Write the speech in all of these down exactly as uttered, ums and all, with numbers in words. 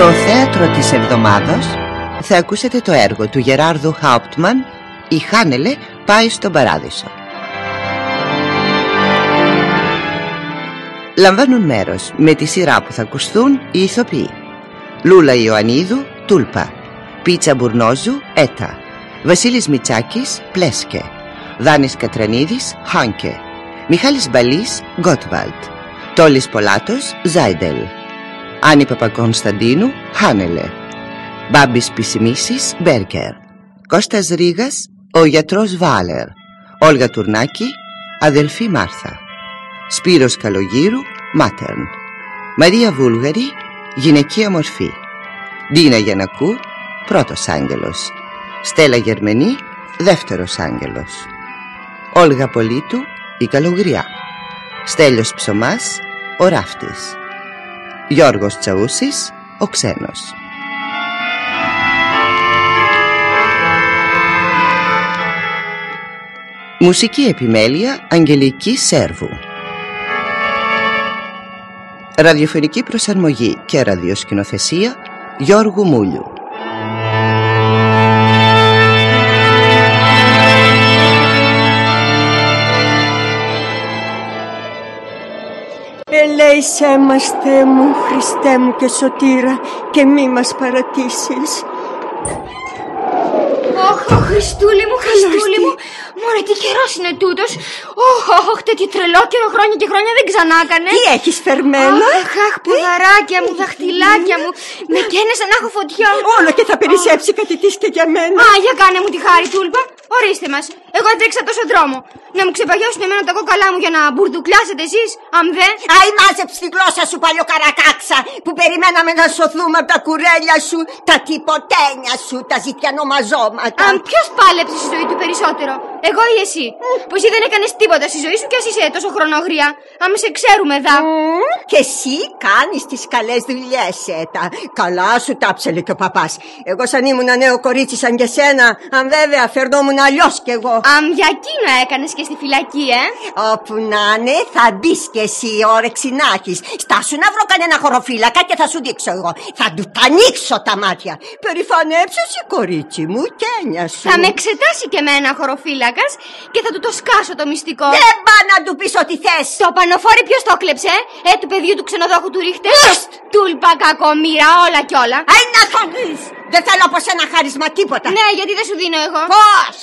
Στο θέατρο της εβδομάδος θα ακούσετε το έργο του Γεράρδου Χάουπτμαν «Η Χάνελε πάει στον Παράδεισο». Λαμβάνουν μέρος με τη σειρά που θα ακουστούν οι ηθοποιοί: Λούλα Ιωαννίδου, Τούλπα; Πίτσα Μπουρνόζου, Έτα; Βασίλης Μητσάκης, Πλέσκε; Δάνης Κατρανίδης, Χάνκε; Μιχάλης Μπαλής, Γκότβαλτ; Τόλης Πολάτος, Ζάιντελ; Άννη Παπακονσταντίνου, Χάνελε; Μπάμπης Πισιμίσης, Μπέρκερ; Κώστας Ρήγας, ο γιατρός Βάλερ; Όλγα Τουρνάκη, αδελφή Μάρθα; Σπύρος Καλογύρου, Μάτερν; Μαρία Βούλγαρη, γυναικεία μορφή; Ντίνα Γιαννακού, πρώτος άγγελος; Στέλλα Γερμενή, δεύτερος άγγελος; Όλγα Πολίτου, η Καλογριά; Στέλιος Ψωμάς, ο ράφτης; Γιώργος Τσαούσης, ο ξένος. Μουσική επιμέλεια Αγγελική Σέρβου. Ραδιοφωνική προσαρμογή και ραδιοσκηνοθεσία Γιώργου Μούλιου. Ελέησέ μας, Θεέ μου, Χριστέ μου και Σωτήρα, και μη μας παρατήσεις. Ωχ, oh, Χριστούλη μου, Χριστούλη μου, μωρέ τι καιρός είναι τούτος. Ωχ, ωχ, τέτοιο τρελό καιρό, χρόνια και χρόνια δεν ξανά έκανε. Τι έχεις φερμένα? Αχ, αχ, ποδαράκια μου, δαχτυλάκια μου, με καίνε σαν να έχω φωτιά. Όλο και θα περισσέψει κάτι της και για μένα. Α, για κάνε μου τη χάρη, Τούλπα. Ορίστε μας, εγώ έτρεξα τόσο δρόμο. Να μου ξεπαγιώσουν εμένα τα κόκαλά μου για να μπουρδουκλιάσετε εσείς, αν δεν. Αϊ, μάζεψε τη γλώσσα σου, παλιοκαρακάξα, που περιμέναμε να σωθούμε από τα κουρέλια σου, τα τυποτένια σου, τα ζητιανομαζώματα. Αν ποιος πάλεψε στη ζωή του περισσότερο, εγώ ή εσύ? Mm. Πως εσύ δεν έκανες τίποτα στη ζωή σου κι ας είσαι τόσο χρονόγρια. Αν σε ξέρουμε δα. Mm. Και εσύ κάνεις τις καλές δουλειές, Έτα. Καλά σου τάψελε και ο παπάς. Εγώ σαν ήμουν νέο κορίτσι σαν και σένα, αν βέβαια φερνόμουν αλλιώς κι εγώ. Αν για εκείνο έκανες και στη φυλακή, ε. Όπου να είναι, θα μπεις κι εσύ, όρεξη να έχεις. Στάσου να βρω κανένα χωροφύλακα και θα σου δείξω εγώ. Θα του τα ανοίξω τα μάτια. Περιφανέψεσαι, κορίτσι μου, κένια σου. Θα με εξετάσει και εμένα χωροφύλακας και θα του το σκάσω το μυστικό. Δεν πά να του πεις ό,τι θες. Το πανοφόρι ποιος το κλέψε, ε, του παιδιού του ξενοδόχου του Ρίχτερ. Τούλπα, κακομοίρα, όλα κι όλα. Αϊ, να το δεις. Δεν θέλω από σένα χάρισμα τίποτα. Ναι, γιατί δεν σου δίνω εγώ. Πώς?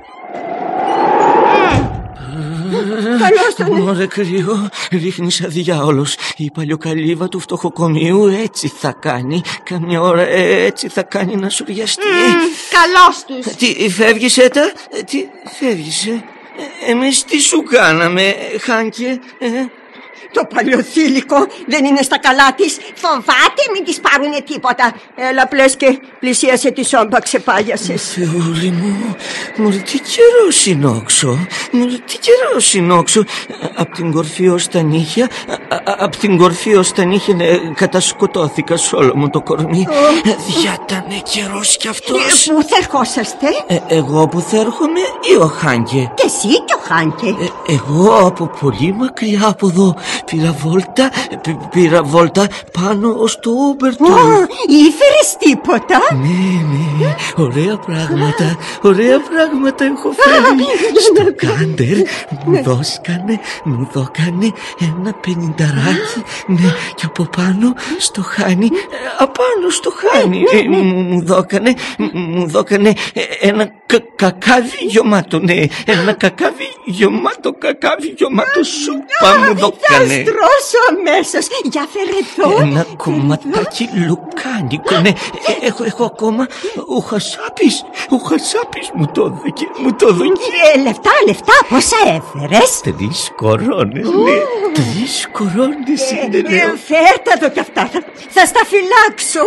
Μωρέ κρύο, ρίχνεις αδιάολος. Η παλιοκαλύβα του φτωχοκομείου έτσι θα κάνει. Καμιά ώρα έτσι θα κάνει να σουριαστεί. mm, Καλώς τους. Τι φεύγεις, Έτα? Τι φεύγεις, ε? Εμείς τι σου κάναμε, Χάνκε, ε? Το παλιοθήλικο δεν είναι στα καλά της. Φοβάται μην της πάρουνε τίποτα. Έλα πλες και πλησίασε τη σόμπα, ξεπάγιασες. Θεούλη μου, μωρέ τι καιρό συνόξω. Μωρέ τι καιρό συνόξω. Απ' την κορφή ως τα νύχια, απ' την κορφή ως τα νύχια, ναι, κατασκοτώθηκα σ' όλο μου το κορμί. Oh. Διάτανε καιρός κι αυτός. Ε, πού θα ερχόσαστε? Ε, εγώ που θα έρχομαι ή ο Χάνκε? Και εσύ και ο Χάνκε. Ε, εγώ από πολύ μακριά από εδώ. Πήρα βόλτα, πήρα βόλτα πάνω στο Ούμπερ του. Oh, ήφερες τίποτα? Ναι, ναι, ωραία πράγματα, ωραία πράγματα έχω φέρει. Στο κάντερ μου δώσκανε, μου δώκανε ένα πενηνταράκι. Ναι, και από πάνω στο χάνι, απάνω στο χάνι μου δώκανε, μου δώκανε ένα κακάβι γιωμάτο, ναι, ένα κακάβι γιωμάτο, κακάβι γιωμάτο σούπα μου δώκανε. Θα στρώσω αμέσως. Για φέρε εδώ. Ένα κομματάκι λουκάνικο, ναι. Έχω, έχω ακόμα. Ο Χασάπης, ο Χασάπης μου το δώκε, μου το δώκε. Ε, λεφτά, λεφτά, πόσα έφερες? Τρεις κορώνες, ναι. Τρεις κορώνες είναι, ναι. Ε, φέρτα εδώ κι αυτά, θα, θα στα φυλάξω.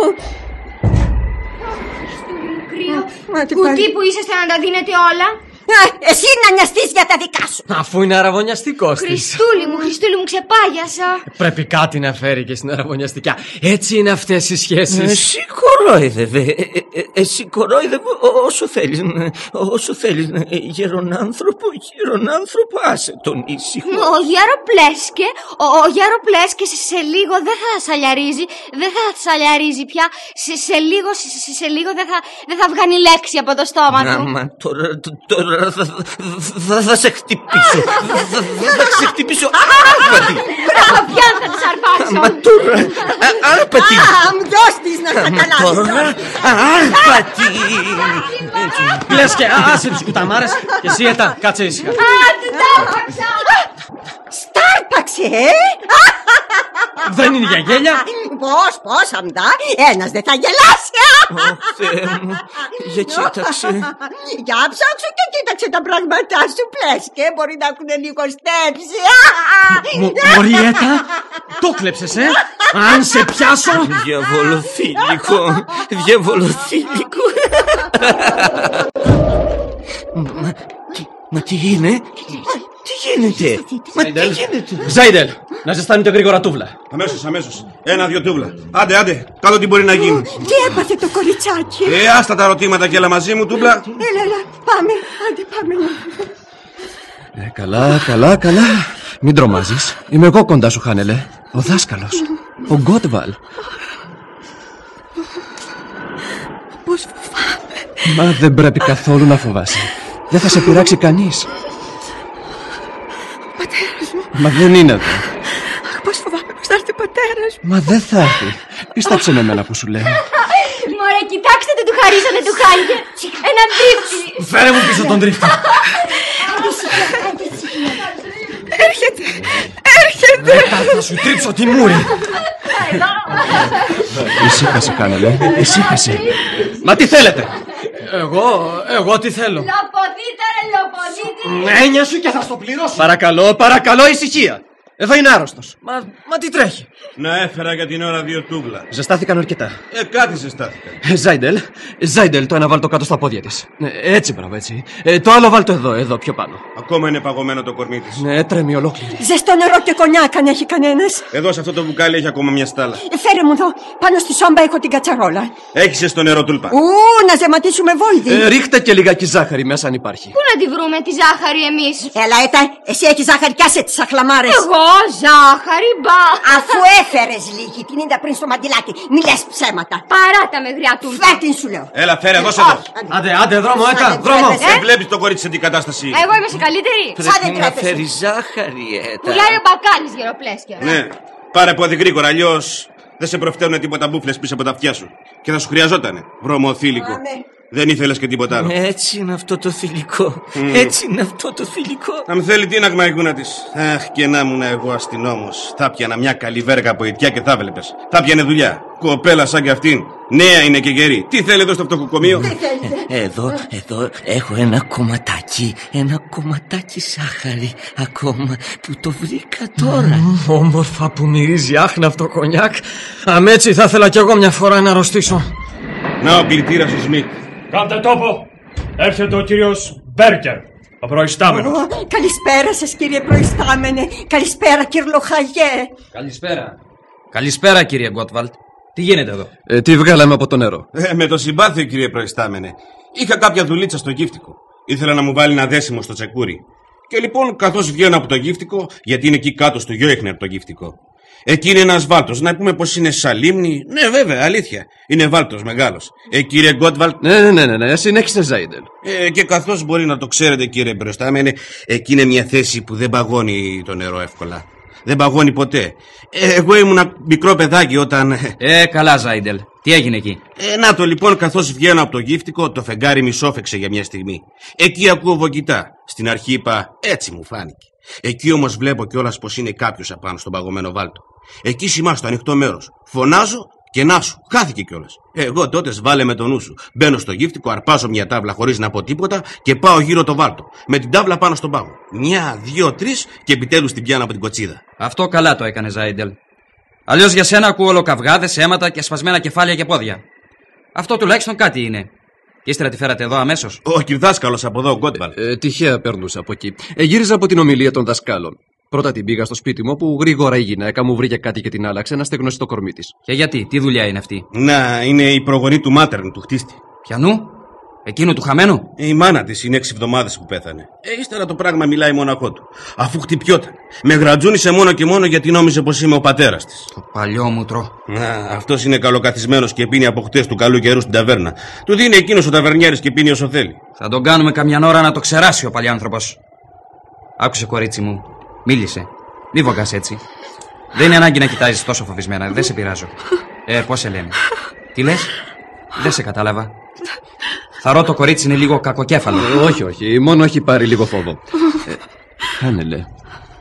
Κουτί που είσαστε να τα δίνετε όλα. Α, εσύ να νοιαστείς για τα δικά σου. Αφού είναι αραβωνιαστικός της. Χριστούλη μου, Χριστούλη μου, ξεπάγιασα. Πρέπει κάτι να φέρει και στην αραβωνιαστικιά. Έτσι είναι αυτές οι σχέσεις. Εσύ κορόιδευε. ε, εσύ κορόιδευε όσο θέλεις. Όσο θέλεις. Γερονάνθρωπο, γερονάνθρωπο, άσε τον ήσυχο. Ο Γεροπλέσκε, ο, ο Γεροπλέσκε σε, σε λίγο δεν θα σαλιαρίζει. Δεν θα σαλιαρίζει πια. Σε, σε λίγο, σε, σε, σε λίγο δεν θα, δεν θα βγάνει λέξη από το στόμα του. Μα τώρα, τώρα θα, θα, θα σε χτυπήσω. θα, θα σε χτυπήσω. Άρπατη. Μπράβο, πια θα τις αρπάξω. Μα τώρα, άρπατη. Α, μου δώσ' της να στα καλά. Τώρα, άρπατη. Πλέσκε, άσε τους κουταμάρες. Και εσύ Έτα, κάτσε ήσυχα. Α, του τα άρπαξα. Στάρπαξε, ε! Δεν είναι για γέλια. Πώς, πώς, αμδά, ένας δεν θα γελάσει. Ω, Θεέ μου, για κοίταξε. Για ψάξω και κοίταξε τα πράγματά σου, Πλέσκε, μπορεί να έχουν λίγο στέψει. Μωρή Έτα, το κλέψες, ε! Αν σε πιάσω. Διαβολοθήλικο, διαβολοθήλικο. Μα, τι, μα τι είναι, τι γίνεται, μα τι γίνεται. Ζάιντελ, να ζεστάνετε γρήγορα τούβλα. Αμέσως, αμέσως. Ένα-δυο τούβλα. Άντε, άντε. Κάτω τι μπορεί να γίνει. Τι έπαθε το κοριτσάκι. Ε, άστα τα ερωτήματα και έλα μαζί μου, τούβλα. Έλα, έλα, πάμε, άντε πάμε. Ε, καλά, καλά, καλά. Μην τρομάζεις. Είμαι εγώ κοντά σου, Χάνελε. Ο δάσκαλος. Ο Γκότβαλ. Πώς φοβάμαι. Μα δεν πρέπει καθόλου να φοβάσαι. Δεν θα σε πειράξει κανείς. Ο πατέρας μου. Μα δεν είναι εδώ. Αχ, πώς φοβάμαι πως θα έρθει ο πατέρας μου. Μα δεν θα έρθει. Πίστεψε με εμένα που σου λέω. Μωρέ, κοιτάξτε τι του χαρίσανε του Χάνκε. Έναν τρίφτη. Φέρε μου πίσω τον τρίφτη. Έρχεται, έρχεται. Θα σου τρίψω τη μούρη. Ησύχασε, Χάνελε. Ησύχασε. Μα τι θέλετε. Εγώ, εγώ τι θέλω. Λοποδίτε ρε, λοποδίτε. Έννοια σου και θα στο πληρώσω. Παρακαλώ, παρακαλώ, ησυχία. Εδώ είναι άρρωστος. Μα, μα τι τρέχει. Να έφερα για την ώρα δύο τούβλα. Ζεστάθηκαν αρκετά. Ε, κάτι ζεστάθηκαν. Ε, Ζάιντελ, Ζάιντελ, το ένα βάλ το κάτω στα πόδια της. Ε, έτσι, μπράβο, έτσι. Ε, το άλλο βάλ το εδώ, εδώ, πιο πάνω. Ακόμα είναι παγωμένο το κορμί της. Ναι, τρέμει ολόκληρη. Ζεστό νερό και κονιάκ αν έχει κανένας. Εδώ σε αυτό το μπουκάλι έχει ακόμα μια στάλα. Φέρε μου εδώ, πάνω στη σόμπα έχω την κατσαρόλα. Έχεις στο νερό τούλπα. Ου, να ζεματίσουμε βόλδι. Ε, ρίχτε και λιγάκι ζάχαρη μέσα αν υπάρχει. Πού να τη βρούμε τη ζάχαρη εμείς. Έλα, Έτα, εσύ έχεις ζάχαρη κι άσε τις αχλαμάρες. Εγώ ζάχαρη, μπα. Αφού έφερες λίγη, την είδα πριν στο μαντιλάκι. Μη λες ψέματα. Παράτα με γριά του. Φέρ την σου λέω. Έλα, φέρε, δώσε εδώ. Άντε, άντε, δρόμο, Έτα, Άντε, δρόμο. τρέπεσαι. Δεν βλέπεις το κορίτσι σε τι κατάσταση. Εγώ είμαι σε καλύτερη. Σαν δεν Πρέπει να τρέπεσαι. φέρει ζάχαρη, Έτα. Πουλάει ο μπακάλις γεροπλέσκια. Ναι, πάρε πόδι γρήγορα, αλλιώς δεν σε προφταίνουν τίποτα μπούφλες πίσω από τα αυτιά σου. Και θα σου χρειαζότανε. Βρωμοθήλικο. Αμέ. Δεν ήθελες και τίποτα άλλο. Έτσι είναι αυτό το θηλυκό. Έτσι είναι αυτό το θηλυκό. Αν θέλει τίναγμα η γούνα της. Αχ, και να ήμουν εγώ αστυνόμος. Θα πιανα μια καλή βέργα από ιτιά και θα βλέπες. Θα πιανε δουλειά. Κοπέλα σαν κι αυτήν. Νέα είναι και γερή. Τι θέλει εδώ στο φτωχοκομείο. Εδώ, εδώ έχω ένα κομματάκι. Ένα κομματάκι ζάχαρη ακόμα που το βρήκα τώρα. Όμορφα που μυρίζει άχναυτο κονιάκ. Αν έτσι θα ήθελα κι εγώ μια φορά να αρρωστήσω. Να ο κλητήρας ο Σμιτ. Κάντε τόπο! Έρχεται ο κύριος Μπέρκερ, ο προϊστάμενος. Ω, καλησπέρα σας κύριε προϊστάμενε. Καλησπέρα κυρλοχαγέ. Καλησπέρα. Καλησπέρα κύριε Γκότβαλτ. Τι γίνεται εδώ? Ε, τι βγάλαμε από το νερό. Ε, με το συμπάθειο κύριε προϊστάμενε. Είχα κάποια δουλίτσα στο γύφτικο. Ήθελα να μου βάλει ένα δέσιμο στο τσεκούρι. Και λοιπόν καθώς βγαίνω από το γύφτικο, γιατί είναι εκεί κάτω στο Γιόιχνερ το γύφτικο. Εκεί είναι ένας βάλτος. Να πούμε πως είναι σαν λίμνη. Ναι, βέβαια, αλήθεια. Είναι βάλτος μεγάλος. Ε, κύριε Γκότβαλτ. Ναι, ναι, ναι, ναι. Συνέχισε, Ζάιντελ. Ε, και καθώς μπορεί να το ξέρετε, κύριε προϊστάμενε, εκεί είναι μια θέση που δεν παγώνει το νερό εύκολα. Δεν παγώνει ποτέ. Ε, εγώ ήμουν μικρό παιδάκι όταν. Ε, καλά, Ζάιντελ. Τι έγινε εκεί? Ε, να το λοιπόν, καθώς βγαίνω από το γύφτικο, το φεγγάρι μισόφεξε για μια στιγμή. Εκεί ακούω βογγητά. Στην αρχή είπα, έτσι μου φάνηκε. Εκεί όμως βλέπω κιόλας πως είναι κάποιος απάνω στον παγωμένο βάλτο. Εκεί σημά στο ανοιχτό μέρος. Φωνάζω και να σου, χάθηκε κιόλας. Εγώ τότε βάλε με το νου σου. Μπαίνω στο γύφτικο, αρπάζω μια τάβλα χωρίς να πω τίποτα και πάω γύρω το βάλτο. Με την τάβλα πάνω στον πάγο. Μια, δύο, τρεις και επιτέλους την πιάνω από την κοτσίδα. Αυτό καλά το έκανε, Ζάιντελ. Αλλιώς για σένα ακούω ολοκαυγάδες, αίματα και σπασμένα κεφάλια και πόδια. Αυτό τουλάχιστον κάτι είναι. Και ύστερα τη φέρατε εδώ αμέσως? Ο κυρδάσκαλος από εδώ, ο Γκότβαλ. Ε, τυχαία περνούσα από εκεί. Ε, γύριζα από την ομιλία των δασκάλων. Πρώτα την πήγα στο σπίτι μου, όπου γρήγορα η γυναίκα μου βρήκε κάτι και την άλλαξε να στεγνώσει το κορμί της. Και γιατί, τι δουλειά είναι αυτή? Να, είναι η προγονή του Μάτερν, του χτίστη. Πιανού? Εκείνου του χαμένου? Η μάνα της είναι έξι εβδομάδες που πέθανε. Ε, ύστερα το πράγμα μιλάει μοναχό του. Αφού χτυπιόταν. Με γρατζούνισε μόνο και μόνο γιατί νόμιζε πως είμαι ο πατέρας της. Το παλιόμουτρο. Να, αυτός είναι καλοκαθισμένος και πίνει από χτες του καλού καιρού στην ταβέρνα. Του δίνει εκείνος ο ταβερνιέρης και πίνει όσο θέλει. Θα τον κάνουμε καμιά ώρα να το ξεράσει ο παλιάνθρωπος. Άκουσε, κορίτσι μου. Μίλησε. Μη βογκάς έτσι. Δεν είναι ανάγκη να κοιτάζεις τόσο φοβισμένα. Δεν σε πειράζω. Ε, πώς σε λένε? Τι λες? Δεν σε κατάλαβα. Θαρώ το κορίτσι είναι λίγο κακοκέφαλο. Ε, όχι, όχι. Μόνο έχει πάρει λίγο φόβο. Ε, Χάνελε. Ναι.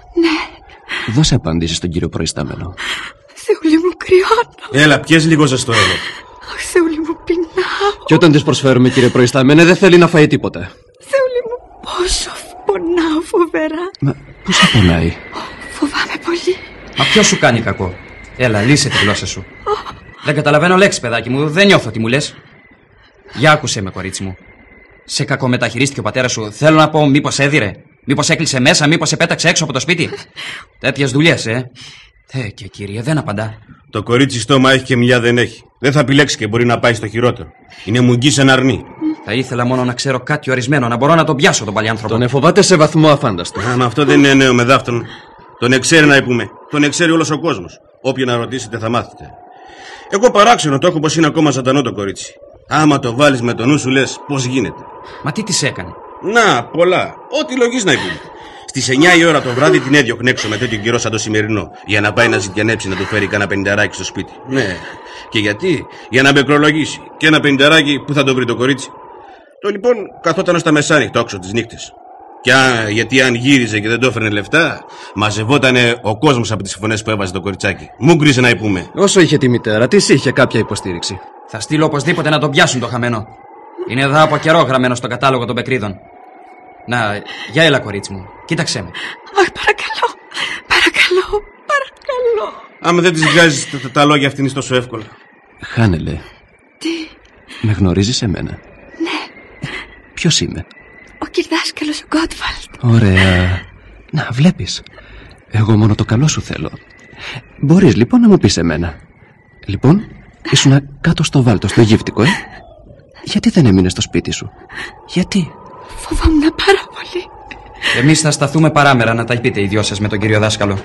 Δώσε απαντήσεις στον κύριο προϊστάμενο. Θεούλη μου, κρυώνω. Έλα, πιες λίγο ζεστό εδώ. Αχ, Θεούλη μου, πεινάω. Και όταν της προσφέρουμε, κύριε προϊστάμενε, δεν θέλει να φάει τίποτα. Θεούλη μου, πόσο πονάω φοβερά. Μα πού σε πονάει? Φοβάμαι πολύ. Μα ποιος σου κάνει κακό? Έλα, λύσε τη γλώσσα σου. Δεν καταλαβαίνω λέξη, παιδάκι μου. Δεν νιώθω τι μου λες. Για άκουσε με, κορίτσι μου. Σε κακομεταχειρίστηκε ο πατέρας σου. Θέλω να πω, μήπως έδιρε? Μήπως έκλεισε μέσα? Μήπως σε πέταξε έξω από το σπίτι? Τέτοιες δουλειές, ε. Ε, και κύριε, δεν απαντά. Το κορίτσι στόμα έχει και μιλιά δεν έχει. Δεν θα επιλέξει και μπορεί να πάει στο χειρότερο. Είναι μουγγί σε ένα αρνί. Θα ήθελα μόνο να ξέρω κάτι ορισμένο, να μπορώ να τον πιάσω τον παλιάνθρωπο. Τον εφοβάται σε βαθμό αφάνταστο. Α, μα αυτό δεν είναι νέο με δάφτον. Τον εξέρει να πούμε. Τον εξέρει όλος ο κόσμος. Όποιο να ρωτήσετε θα μάθετε. Εγώ παράξενο το έχω πως είναι ακόμα σατανό το κορίτσι. Άμα το βάλεις με το νου σου λες πώς γίνεται. Μα τι της έκανε? Να, πολλά. Ό,τι λογής να πούμε. Στις εννιά η ώρα το βράδυ την έδιωχνε έξω με τέτοιο καιρό σαν το σημερινό. Για να πάει να ζητιανέψει να του φέρει κανένα πενηνταράκι στο σπίτι. Ναι. Και γιατί? Για να μπεκρολογήσει. Και ένα πενηνταράκι που θα το βρει το κορίτσι. Το λοιπόν καθόταν στα μεσάνυχτα όξω τις νύχτες. Και αν, γιατί αν γύριζε και δεν το έφερνε λεφτά, μαζευότανε ο κόσμος από τις φωνές που έβαζε το κοριτσάκι. Μου γκρίσε να πούμε. Όσο είχε τη μητέρα της, είχε κάποια υποστήριξη. Θα στείλω οπωσδήποτε να τον πιάσουν το χαμένο. Είναι εδώ από καιρό γραμμένο στο κατάλογο των πεκρίδων. Να, για έλα, κορίτσι μου, κοίταξέ με. Αχ, παρακαλώ, παρακαλώ, παρακαλώ. Άμα δεν της βγάζεις τα, τα, τα λόγια αυτή είναι τόσο εύκολα. Χάνελε. Τι? Με γνωρίζεις εμένα? Ναι. Ποιος είμαι? Ο κυρδάσκαλος ο Γκότβαλτ. Ωραία. Να, βλέπεις. Εγώ μόνο το καλό σου θέλω. Μπορείς λοιπόν να μου πεις εμένα. Λοιπόν, ήσουνα κάτω στο Βάλτο, στο γύφτικο, ε? Γιατί δεν έμεινες στο σπίτι σου? Γιατί? Φοβάμαι πάρα πολύ. Εμείς θα σταθούμε παράμερα να τα πείτε οι δυο σας με τον κύριο δάσκαλο.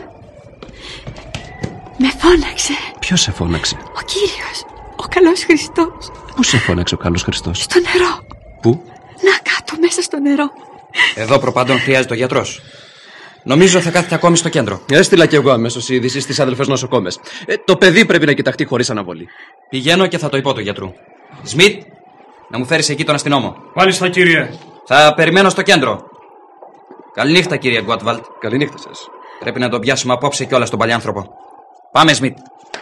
Με φώναξε. Ποιος σε φώναξε? Ο Κύριος, ο καλός Χριστός. Πού σε φώναξε ο καλός Χριστός? Στο νερό. Πού? Να, κάτω μέσα στο νερό. Εδώ προπάντων χρειάζεται ο γιατρός. Νομίζω θα κάθεται ακόμη στο κέντρο. Έστειλα κι εγώ αμέσως είδηση στις αδελφές νοσοκόμες. Ε, το παιδί πρέπει να κοιταχτεί χωρίς αναβολή. Πηγαίνω και θα το πω του γιατρού. Σμιτ, να μου φέρεις εκεί τον αστυνόμο. Μάλιστα, κύριε. Θα περιμένω στο κέντρο. Καληνύχτα, κύριε Γκότβαλτ. Καληνύχτα σας. Πρέπει να τον πιάσουμε απόψε κιόλας τον παλιάνθρωπο. Πάμε, Σμιτ.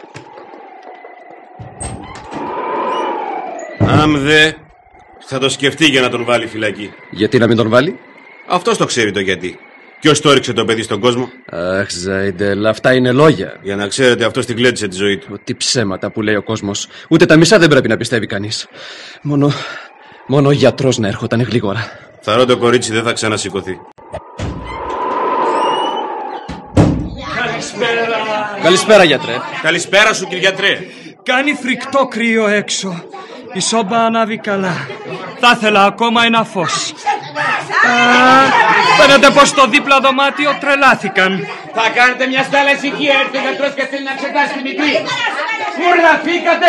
Αμ δε, θα το σκεφτεί για να τον βάλει φυλακή. Γιατί να μην τον βάλει? Αυτός το ξέρει το γιατί. Ποιος το έριξε το παιδί στον κόσμο? Αχ, Ζάιντελ, αυτά είναι λόγια. Για να ξέρετε, αυτός την κλέτησε τη ζωή του. Τι ψέματα που λέει ο κόσμος. Ούτε τα μισά δεν πρέπει να πιστεύει κανείς. Μόνο, μόνο ο γιατρός να έρχονταν γλίγορα. Θαρώ το κορίτσι δεν θα ξανασηκωθεί. Καλησπέρα. Καλησπέρα, γιατρέ. Καλησπέρα σου, κύριε γιατρέ. Κάνει φρικτό κρύο έξω. Η σόμπα ανάβει καλά. Θα ήθελα ακόμα ένα φως. Φαίνεται πως στο δίπλα δωμάτιο τρελάθηκαν. Θα κάνετε μια στάλα ησυχία, έρθει ο γιατρός και θέλει να εξετάσει τη μικρή. Μουρλαθήκατε!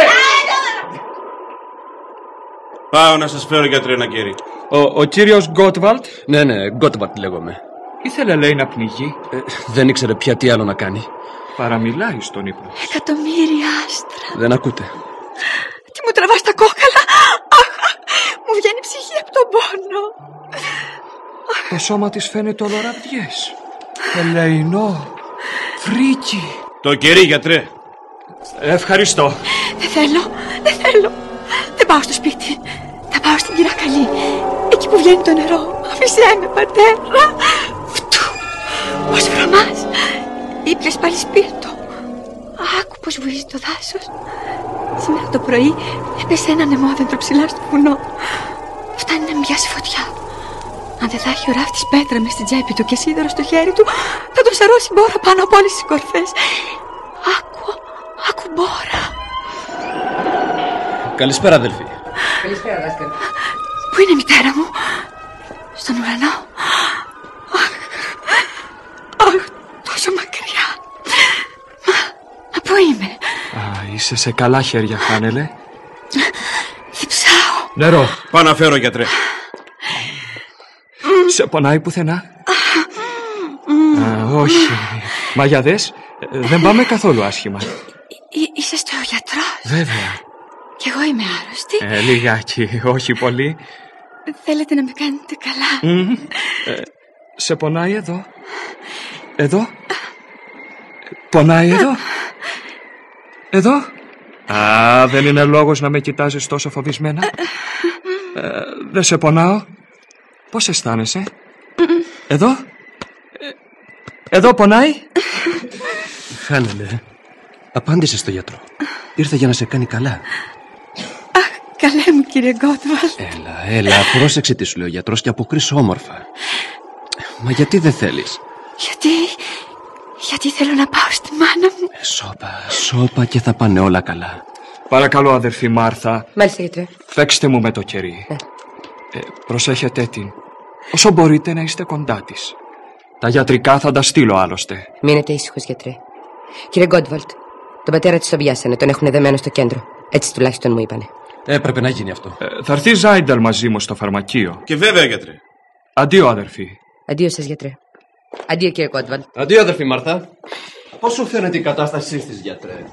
Πάω να σας φέρω, γιατρέ, ένα κέρι. Ο, ο κύριος Γκότβαλτ Ναι, ναι, Γκότβαλτ λέγομαι. ήθελε, λέει, να πνιγεί. Ε, δεν ήξερε πια τι άλλο να κάνει. Παραμιλάει στον ύπνο. Εκατομμύρια άστρα. Δεν ακούτε. Τι μου τραβάς τα κόκαλα. Αχ, μου βγαίνει η ψυχή από τον πόνο. Το σώμα της φαίνεται ολοραβδιές. Ελεεινό. Φρίκι. Το κερί, γιατρέ. Ευχαριστώ. Δεν θέλω, δεν θέλω. Δεν πάω στο σπίτι. Θα πάω στην Κυρακαλή. Εκεί που βγαίνει το νερό. Άφησέ με, πατέρα. Φτού. Πώς βρωμάς. Ήπιες πάλι σπίρτο. Άκου πως βουίζει το δάσος. Σήμερα το πρωί έπεσε ένα νεμόδεντρο ψηλά στο βουνό. Φτάνει να μοιάσει φωτιά. Αν δεν θα έχει ο ράφτης πέτρα μες στην τσέπη του και σίδερο στο χέρι του, θα τον σαρώσει μπόρα πάνω από όλες τις κορφές. Άκου, άκου μπόρα. Καλησπέρα, αδελφή. Καλησπέρα, δάσκαλε. Πού είναι η μητέρα μου? Στον ουρανό. Αχ, αχ, τόσο μακριά. Μα, μα πού είμαι? Α, είσαι σε καλά χέρια, Χάνελε. Διψάω. Νερό. Πάω να φέρω, γιατρέ. Σε πονάει πουθενά? Α, όχι. Μα για δες, δεν πάμε καθόλου άσχημα. Εί- είσαι στο γιατρός? Βέβαια. Κι εγώ είμαι άρρωστη. Ε, λιγάκι, όχι πολύ. Θέλετε να με κάνετε καλά? Μμμ. Ε, σε πονάει εδώ? Εδώ? Πονάει εδώ? Εδώ? Α, δεν είναι λόγος να με κοιτάζεις τόσο φοβισμένα. Ε, δεν σε πονάω. Πώς αισθάνεσαι? Εδώ? Ε, εδώ πονάει? Χάνελε, απάντησε στο γιατρό. Ήρθε για να σε κάνει καλά. Αχ, καλέ μου, κύριε Γκότβαλτ. Έλα, έλα, πρόσεξε τι σου λέει ο γιατρός και αποκρίσου όμορφα. Μα γιατί δεν θέλεις? Γιατί, γιατί θέλω να πάω στη μάνα μου. Ε, σώπα, σώπα και θα πάνε όλα καλά. Παρακαλώ, αδερφή Μάρθα. Μάλιστα, γιατρέ. Παίξτε μου με το κερί. Ε. Ε, προσέχετε την. Όσο μπορείτε να είστε κοντά της. Τα γιατρικά θα τα στείλω άλλωστε. Μείνετε ήσυχος, γιατρέ. Κύριε Γκότβαλτ, τον πατέρα της τον πιάσανε. Τον έχουν δεμένο στο κέντρο. Έτσι τουλάχιστον μου είπανε. Έπρεπε να γίνει αυτό. Ε, θα έρθει Ζάινταλ μαζί μου στο φαρμακείο. Και βέβαια, γιατρέ. Αντίο, αδερφή. Αντίο σας, γιατρέ. Αντίο, κύριε Γκότβαλτ. Αντίο, αδερφή Μάρθα. Πώς σου φαίνεται η κατάστασή της, γιατρέ?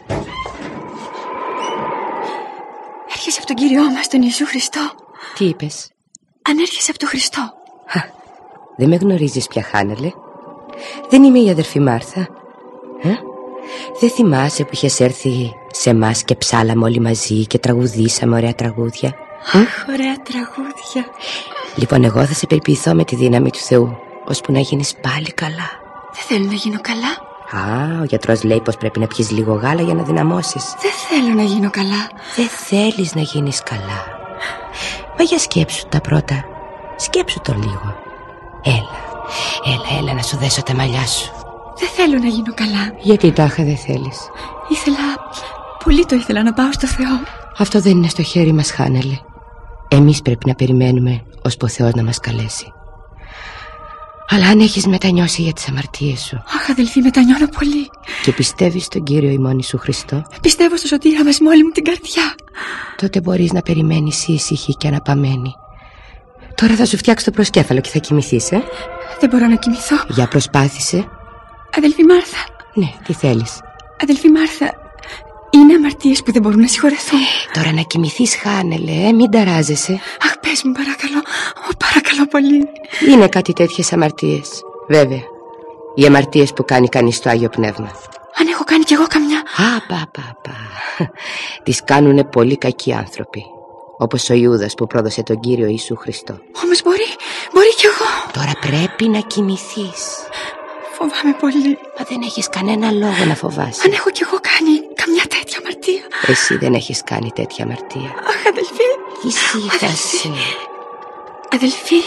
Έρχεσαι από τον Κύριό μας, τον Ιησού Χριστό. Τι είπες? Αν έρχεσαι από τον Χριστό. Δεν με γνωρίζεις πια, Χάνελε? Δεν είμαι η αδερφή Μάρθα. Ε? Δεν θυμάσαι που είχες έρθει σε εμάς και ψάλαμε όλοι μαζί και τραγουδήσαμε ωραία τραγούδια? Αχ, ωραία τραγούδια. Λοιπόν, εγώ θα σε περιποιηθώ με τη δύναμη του Θεού, ώσπου να γίνεις πάλι καλά. Δεν θέλω να γίνω καλά. Α, ο γιατρός λέει πως πρέπει να πιεις λίγο γάλα για να δυναμώσεις. Δεν θέλω να γίνω καλά. Δεν θέλεις να γίνεις καλά. Μα για σκέψου τα πρώτα. Σκέψου τον λίγο. Έλα, έλα, έλα να σου δέσω τα μαλλιά σου. Δεν θέλω να γίνω καλά. Γιατί τάχα δεν θέλεις? Ήθελα, πολύ το ήθελα να πάω στο Θεό. Αυτό δεν είναι στο χέρι μας, Χάνελε. Εμείς πρέπει να περιμένουμε ώσπου ο Θεός να μας καλέσει. Αλλά αν έχεις μετανιώσει για τις αμαρτίες σου Αχ, αδελφή, μετανιώνω πολύ. και πιστεύεις στον Κύριο ημών Ιησού Χριστό, Πιστεύω στο σωτήρα μας με όλη μου την καρδιά. τότε μπορείς να περιμένεις ήσυχη και αναπαμένη. Τώρα θα σου φτιάξω το προσκέφαλο και θα κοιμηθείς, ε? Δεν μπορώ να κοιμηθώ. Για προσπάθησε. Αδελφή Μάρθα. Ναι, τι θέλεις? Αδελφή Μάρθα, είναι αμαρτίες που δεν μπορούν να συγχωρεθούν. Τώρα να κοιμηθείς, Χάνελε, ε? Μην ταράζεσαι. Αχ, πες μου, παρακαλώ. Ω, παρακαλώ πολύ. Είναι κάτι τέτοιες αμαρτίες. Βέβαια, οι αμαρτίες που κάνει κανείς στο Άγιο Πνεύμα. Αν έχω κάνει κι εγώ καμιά. Α, πα, πα, πα. Τις κάνουνε πολύ κακοί άνθρωποι. Όπως ο Ιούδας που πρόδωσε τον Κύριο Ιησού Χριστό. Όμως μπορεί, μπορεί κι εγώ. Τώρα πρέπει να κοιμηθείς. Φοβάμαι πολύ. Μα δεν έχεις κανένα λόγο να φοβάσαι. Αν έχω κι εγώ κάνει καμιά τέτοια αμαρτία. Εσύ δεν έχεις κάνει τέτοια αμαρτία. Αχ, αδελφή. Ησύχασε. Αδελφή.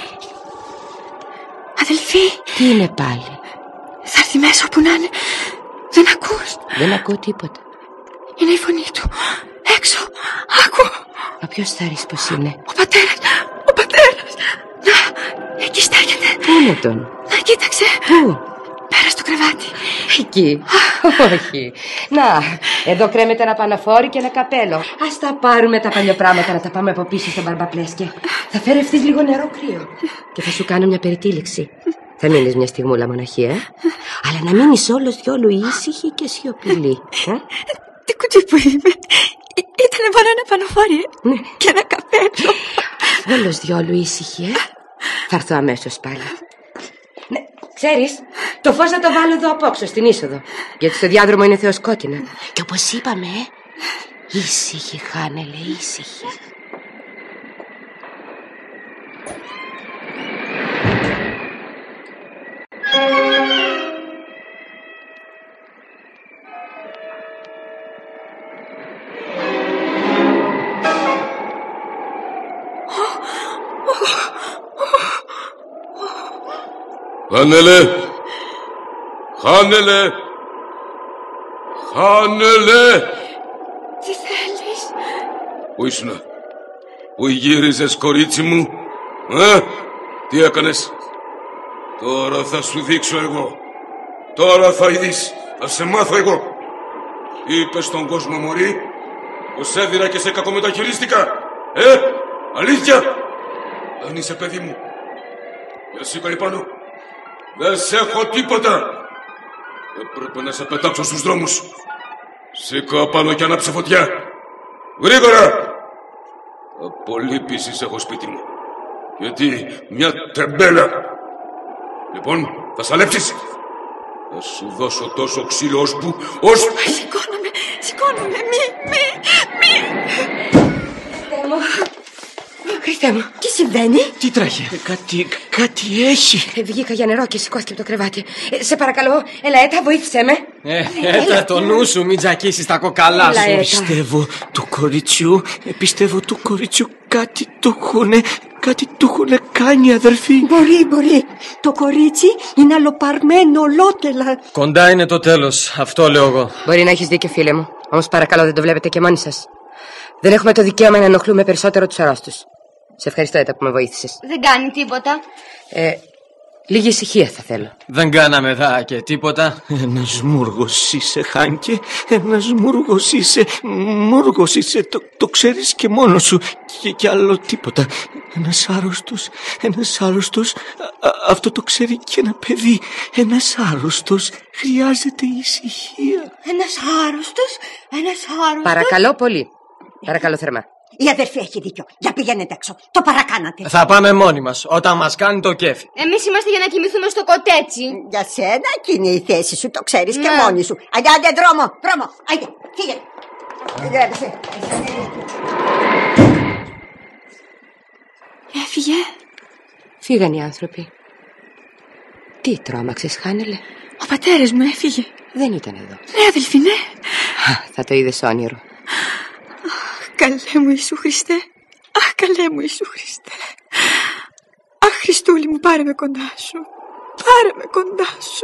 Αδελφή. Τι είναι πάλι? Θα έρθει μέσα όπου να είναι. Δεν ακούς? Δεν ακούω τίποτα. Είναι η φωνή του. Έξω. Άκου. Μα ποιος θα ρίξει πως είναι? Ο πατέρας. Ο πατέρας. Να, εκεί στέκεται. Πού είναι τον? Να, κοίταξε. Πού? Πέρα στο κρεβάτι. Εκεί. Όχι. Να, εδώ κρέμεται ένα παναφόρι και ένα καπέλο. Ας τα πάρουμε τα παλιοπράματα να τα πάμε από πίσω στο μπαρμπαπλέσκια. Θα φέρω ευθύς λίγο νερό κρύο. Και θα σου κάνω μια περιτύλιξη. Θα μείνεις μια στιγμούλα μοναχή, ε? Αλλά να μείνεις όλος διόλου ήσυχη και σιωπηλή, ε? Τι κουτί που είμαι. Ήτανε μόνο ένα παναφόρι, ε? Ναι. Και ένα καπέλο. Όλος διόλου ήσυχη, ε? Θα έρθω αμέσως πάλι. Ναι, ξέρεις, το φως να το βάλω εδώ απόξω στην είσοδο. Γιατί στο διάδρομο είναι θεοσκότεινα. Και όπως είπαμε, ε? Ήσυχη, Χάνελε, ήσυχη. Χάνελε! Χάνελε! Χάνελε! Τι θέλεις? Πού ήσουνα? Πού γύριζες, κορίτσι μου? Ε? Τι έκανες? Τώρα θα σου δείξω εγώ. Τώρα θα ειδείς. Θα σε μάθω εγώ. Είπες στον κόσμο, μωρή, πως έδιρα και σε κακομεταχειρίστηκα. Ε? Αλήθεια? Δεν είσαι παιδί μου. Για σήκωνε πάνω. Δεν σε έχω τίποτα. Έπρεπε να σε πετάξω στους δρόμους. Σήκω πάνω και ανάψε φωτιά. Γρήγορα! Απολύπησης έχω σπίτι μου. Γιατί μια τεμπέλα. Λοιπόν, θα σαλέψεις. Θα σου δώσω τόσο ξύλο ώσπου, ώσπου... Σηκώνομαι, σηκώνομαι, μη, μη, μη. Χριστέ μου. Χριστέ μου. Τι συμβαίνει? Τι τρέχει? Ε, κάτι, κάτι έχει. Ε, βγήκα για νερό και σηκώθηκε από το κρεβάτι. Ε, σε παρακαλώ, έλα Έτα, βοήθησέ με. Ε, Έτα, το νου σου, μην τζακίσεις τα κοκαλά Έλα, σου. Έτα. Πιστεύω του κοριτσιού, ε, πιστεύω του κοριτσιού κάτι του έχουνε, κάτι του έχουνε κάνει, αδερφή. Μπορεί, μπορεί. Το κορίτσι είναι αλλοπαρμένο ολότελα. Κοντά είναι το τέλος, αυτό λέω εγώ. Μπορεί να έχεις δίκιο, φίλε μου. Όμως παρακαλώ, δεν το βλέπετε και μόνοι σας. Δεν έχουμε το δικαίωμα να ενοχλούμε περισσότερο τους αρρώστους. Σε ευχαριστώ, Έτα, που με βοήθησες. Δεν κάνει τίποτα. Ε, λίγη ησυχία θα θέλω. Δεν κάναμε δά και τίποτα. Ένας μούργος είσαι, Χάνκε. Ένας μούργος είσαι. Μούργος είσαι. Το, το ξέρεις και μόνος σου. Και, και άλλο τίποτα. Ένας άρρωστος. Ένας άρρωστος. Α, α, αυτό το ξέρει και ένα παιδί. Ένας άρρωστος χρειάζεται ησυχία. Ένας άρρωστος. Ένας άρρωστος. Παρακαλώ πολύ. Παρακαλώ θερμά. Η αδερφή έχει δίκιο. Για πηγαίνετε έξω. Το παρακάνατε. Θα πάμε μόνοι μας, όταν μας κάνει το κέφι. Εμείς είμαστε για να κοιμηθούμε στο κοτέτσι. Για σένα εκείνη η θέση σου. Το ξέρεις Ναι. και μόνη σου. Άντε, άντε, δρόμο, δρόμο. Άντε, φύγε. Γρέψε. Έφυγε. Φύγαν οι άνθρωποι. Τι τρόμαξες, Χάνελε? Ο πατέρας μου έφυγε. Δεν ήταν εδώ. Ναι, αδελφή, ναι. Θα το είδες όνειρο. Καλέ μου Ιησού Χριστέ. Αχ, καλέ μου Ιησού Χριστέ. Αχ, Χριστούλη μου, πάρε με κοντά σου. Πάρε με κοντά σου.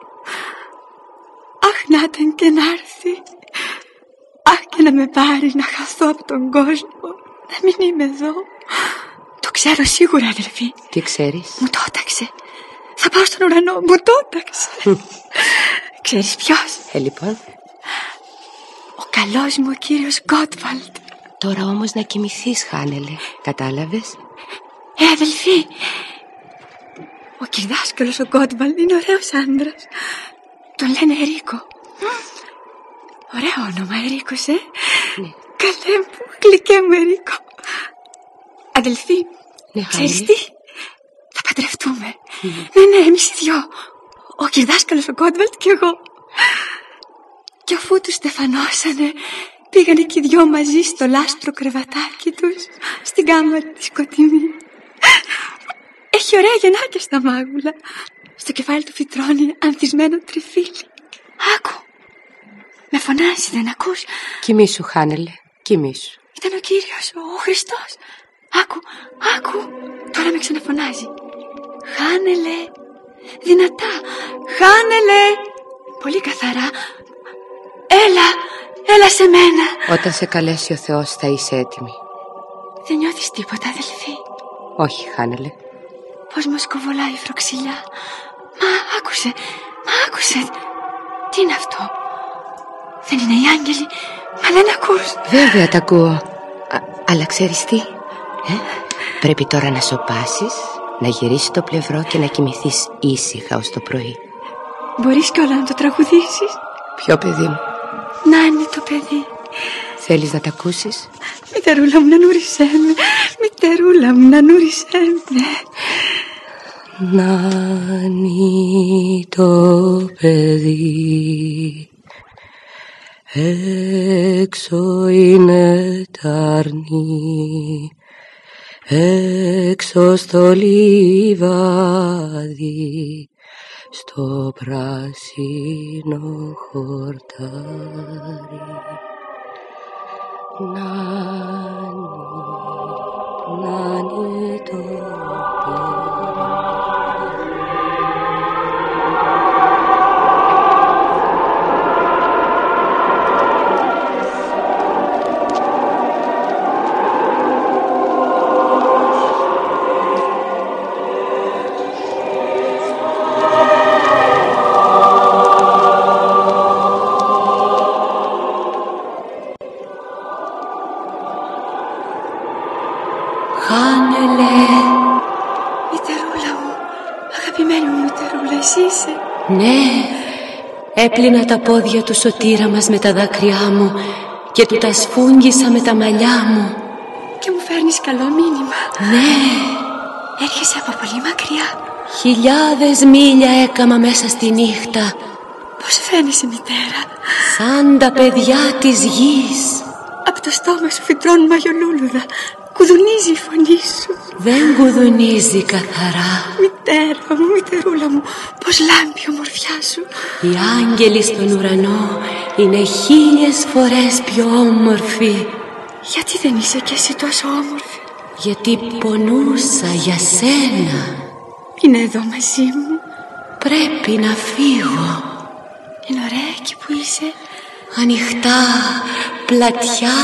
Αχ, να ήταν και να έρθει. Αχ, και να με πάρει να χαθώ από τον κόσμο. Να μην είμαι εδώ. Το ξέρω σίγουρα, αδελφή. Τι ξέρεις? Μου το έταξε. Θα πάω στον ουρανό. Μου το έταξε. Ξέρεις ποιος? Ε, λοιπόν. Ο καλός μου ο κύριος Γκότβαλντ. Τώρα όμως να κοιμηθείς, Χάνελε. Κατάλαβες? Ε, αδελφή. Ο κυρδάσκαλος ο Γκότβαλντ είναι ωραίος άντρας. Τον λένε Ερίκο. Ωραίο όνομα, Ερίκος, ε. Ναι. Καλέ μου, γλυκέ μου Ερίκο. Αδελφή, Ναι, ξέρεις Χάνελε. τι? Θα παντρευτούμε. Ναι, ναι, εμείς οι δυο. Ο κυρδάσκαλος ο Γκότβαλντ και εγώ. Και αφού τους στεφανώσανε, πήγανε και οι δυο μαζί στο λάστρο κρεβατάκι τους, στην κάμαρη τη σκοτεινή. Έχει ωραία γεννάκια στα μάγουλα. Στο κεφάλι του φυτρώνει ανθισμένο τριφύλι. Άκου. Με φωνάζει, δεν ακούς? Κοιμήσου, Χάνελε. Κοιμήσου. Ήταν ο Κύριος, ο Χριστός. Άκου, άκου. Τώρα με ξαναφωνάζει. Χάνελε. Δυνατά. Χάνελε. Πολύ καθαρά. Έλα, έλα σε μένα. Όταν σε καλέσει ο Θεός θα είσαι έτοιμη. Δεν νιώθεις τίποτα, αδελφή? Όχι, Χάνελε. Πώς μας κοβολάει η φροξιλιά. Μα άκουσε, μα άκουσε. Τι είναι αυτό? Δεν είναι οι άγγελοι? Μα δεν ακούς? Βέβαια τα ακούω. Α, αλλά ξέρεις τι? Ε? Πρέπει τώρα να σωπάσεις, να γυρίσεις το πλευρό και να κοιμηθείς ήσυχα ως το πρωί. Μπορείς κιόλα να το τραγουδήσεις? Ποιο παιδί μου? Να είναι το παιδί. Θέλεις να τα ακούσεις? Μητερούλα μου, να νούρισέ με. Μητερούλα μου, να νούρισέ με. Να είναι το παιδί, έξω είναι τα αρνί, έξω στο λιβάδι, στο πράσινο χορτάρι. Νάνι, νάνι το παιδί. Αγαπημένη μου μητέρουλα, εσύ είσαι? Ναι, έπλυνα τα πόδια του σωτήρα μας με τα δάκρυά μου και του τα σφούγγισα με τα μαλλιά μου. Και μου φέρνεις καλό μήνυμα. Ναι. Έρχεσαι από πολύ μακριά. Χιλιάδες μίλια έκαμα μέσα στη νύχτα. Πώς φαίνεσαι, μητέρα? Σαν τα παιδιά της γης. Από το στόμα σου φυτρώνουν μαγιολούλουδα. Κουδουνίζει η φωνή σου. Δεν κουδουνίζει καθαρά. Μητέρα μου, μητερούλα μου, πως λάμπει η ομορφιά σου. Οι άγγελοι στον ουρανό είναι χίλιες φορές πιο όμορφοι. Γιατί δεν είσαι κι εσύ τόσο όμορφη? Γιατί πονούσα για σένα. Είναι εδώ μαζί μου. Πρέπει να φύγω. Είναι ωραία εκεί που είσαι. Ανοιχτά, πλατιά,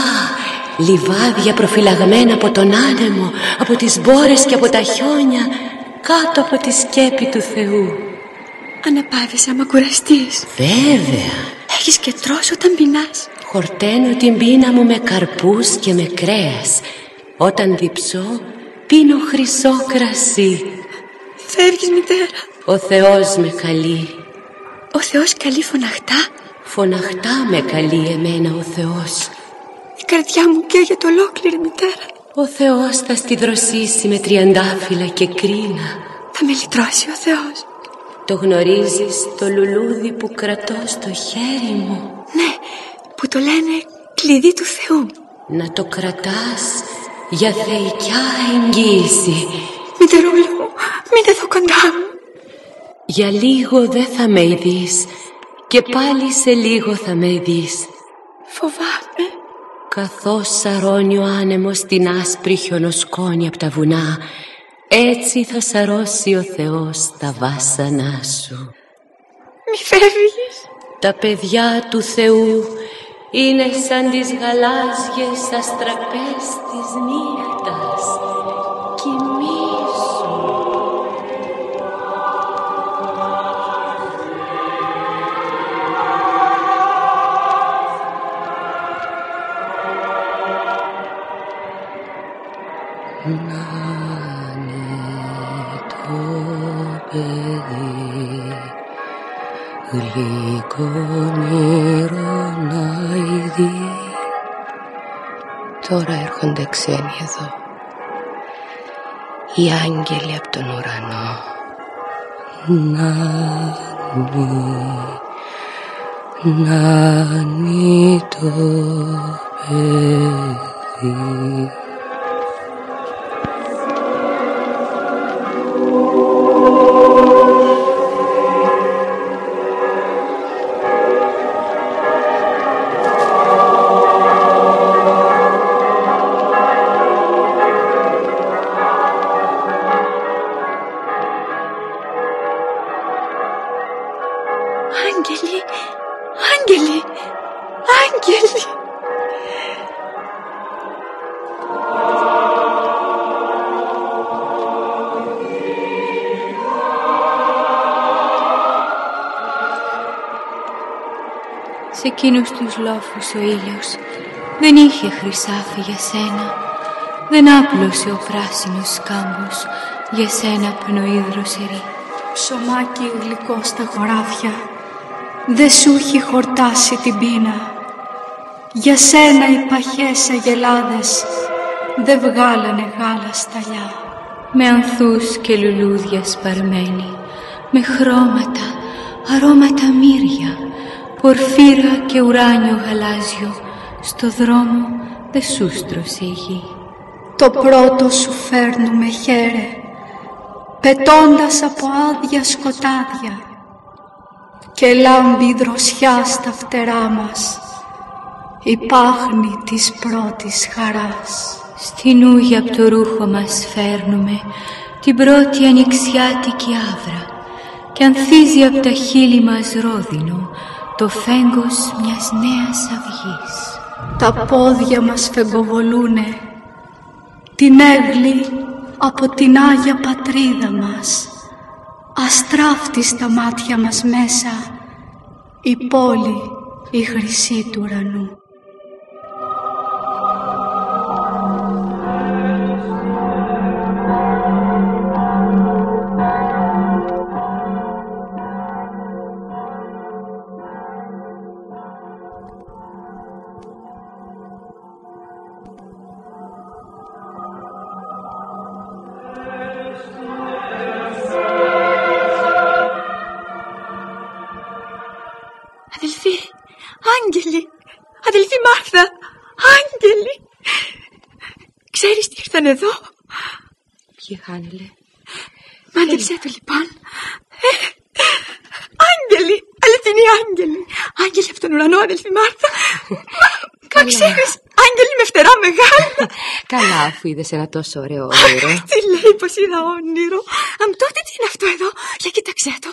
λιβάδια προφυλαγμένα από τον άνεμο, από τις μπόρες και από τα χιόνια, κάτω από τη σκέπη του Θεού. Αναπαύεσαι άμα κουραστείς? Βέβαια. Έχεις και τρως όταν πεινάς? Χορταίνω την πείνα μου με καρπούς και με κρέας. Όταν διψώ, πίνω χρυσό κρασί. Φεύγεις, μητέρα? Ο Θεός με καλεί. Ο Θεός καλεί φωναχτά? Φωναχτά με καλεί εμένα ο Θεός. Η καρδιά μου καίγεται ολόκληρη, μητέρα. Ο Θεός θα στη δροσίσει με τριαντάφυλλα και κρίνα. Θα με λυτρώσει ο Θεός. Το γνωρίζεις το λουλούδι που κρατώ στο χέρι μου? Ναι, που το λένε κλειδί του Θεού. Να το κρατάς για θεϊκιά εγγύηση. Μητερούλα μου, μην εδώ κοντά μου. Για λίγο δεν θα με ειδείς και πάλι σε λίγο θα με ειδείς. Φοβάμαι. Καθώς σαρώνει ο άνεμος την άσπρη χιονοσκόνη από τα βουνά, έτσι θα σαρώσει ο Θεός τα βάσανά σου. Μη φεύγεις. Τα παιδιά του Θεού είναι σαν τις γαλάζιες αστραπές της νύχτας. Κοιμήσου. Να είναι το παιδί γλυκό όνειρο να ειδεί. Τώρα έρχονται ξένοι εδώ, οι άγγελοι από τον ουρανό. Να είναι, να είναι το παιδί. Άγγελοι, άγγελοι, άγγελοι. Σε εκείνους τους λόφους ο ήλιος δεν είχε χρυσάφι για σένα. Δεν άπλωσε ο πράσινος κάμπος για σένα πνοή δροσερή. Ψωμάκι γλυκό στα χωράφια δε σου έχει χορτάσει την πείνα. Για σένα οι παχές αγελάδες δε βγάλανε γάλα σταλιά. Με ανθούς και λουλούδια σπαρμένη, με χρώματα, αρώματα μύρια, πορφύρα και ουράνιο γαλάζιο, στο δρόμο δε σου στρώσε η γη. Το πρώτο σου φέρνουμε χαίρε, πετώντας από άδεια σκοτάδια, και λάμπει δροσιά στα φτερά μας η πάχνη της πρώτης χαράς. Στην ούγια από το ρούχο μας φέρνουμε την πρώτη ανοιξιάτικη άβρα, και ανθίζει από τα χείλη μας ρόδινο το φέγγος μιας νέας αυγής. Τα πόδια μας φεγγοβολούνε την έγλη από την Άγια Πατρίδα μας. Αστράφτη στα μάτια μας μέσα η πόλη η χρυσή του ουρανού. Άγγελοι, αδελφή Μάρθα, άγγελοι. Ξέρεις τι ήρθαν εδώ? Ποιοι, Χάνελε? Μάντεψέ το λοιπόν. Ε, άγγελοι, αληθινοί άγγελοι. Άγγελοι από τον ουρανό, αδελφή Μάρθα. Μα ξέρεις, άγγελοι με φτερά μεγάλα. Καλά, αφού είδες ένα τόσο ωραίο όνειρο. Τι λέει πως είδα όνειρο. Αν τότε τι είναι αυτό εδώ? Για κοίταξέ το.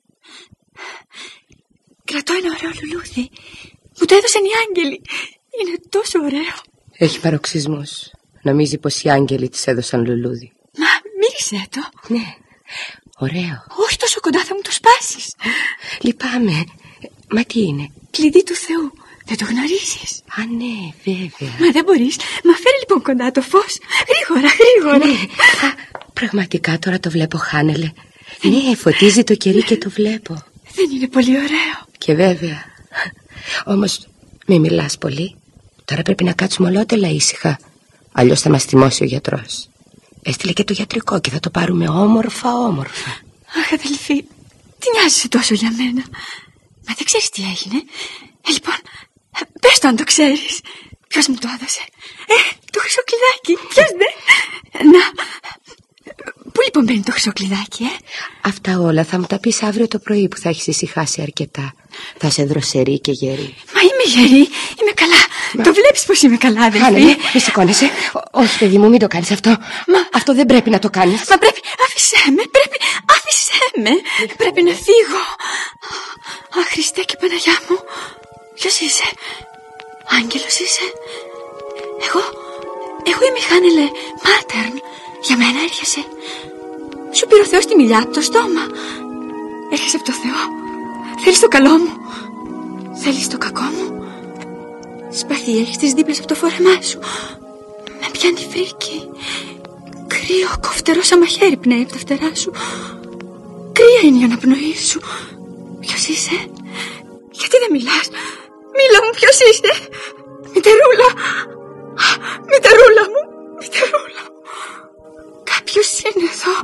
Κρατώ ένα ωραίο λουλούδι. Μου το έδωσαν οι άγγελοι. Είναι τόσο ωραίο. Έχει παροξισμούς. Νομίζει πως οι άγγελοι της έδωσαν λουλούδι. Μα μύρισε το. Ναι, ωραίο. Όχι τόσο κοντά, θα μου το σπάσεις. Λυπάμαι. Μα τι είναι? Κλειδί του Θεού. Δεν το γνωρίζεις? Α, ναι, βέβαια. Μα δεν μπορείς. Μα φέρε λοιπόν κοντά το φως. Γρήγορα, γρήγορα. Ναι. Α, πραγματικά τώρα το βλέπω, Χάνελε. Ναι, φωτίζει το κερί και το βλέπω. Δεν είναι πολύ ωραίο? Και βέβαια. Όμως μη μιλάς πολύ. Τώρα πρέπει να κάτσουμε ολότελα ήσυχα. Αλλιώς θα μας θυμώσει ο γιατρός. Έστειλε και το γιατρικό και θα το πάρουμε όμορφα όμορφα. Αχ, αδελφή, τι νοιάζεσαι τόσο για μένα? Μα δεν ξέρεις τι έγινε? Ε, λοιπόν, πες το αν το ξέρεις. Ποιος μου το έδωσε? Ε, το χρυσό κλειδάκι. Ποιος δεν? Να, πού λοιπόν μπαίνει το χρυσό κλειδάκι, ε? Αυτά όλα θα μου τα πεις αύριο το πρωί που θα έχεις ησυχάσει αρκετά. Θα σε δροσερή και γερή. Μα είμαι γερή, είμαι καλά. Μα... Το βλέπεις πως είμαι καλά, αδελφή? Χάνελε, μη σηκώνεσαι. Όχι, παιδί μου, μην το κάνεις αυτό. Μα αυτό δεν πρέπει να το κάνεις. Μα πρέπει, άφησέ με, πρέπει, άφησέ με. Πρέπει να φύγω. Αχ, Χριστέ και Παναγιά μου. Ποιος είσαι? Άγγελος είσαι? Εγώ, εγώ είμαι η Χάνελε Μάτερν. Για μένα έρχεσαι? Σου πήρε ο Θεός τη μιλιά από το στόμα. Έρχεσαι από το Θεό. Θέλεις το καλό μου? Θέλεις το κακό μου? Σπαθί έχεις τις δίπλες από το φόρεμά σου. Με πιάνει φρίκι. Κρύο κοφτερό σαν μαχαίρι πνέει από τα φτερά σου. Κρύα είναι η αναπνοή σου. Ποιος είσαι? Γιατί δεν μιλάς? Μίλα μου, ποιος είσαι? Μητερούλα. Μητερούλα μου. Μητερούλα μου. Κάποιος είναι εδώ.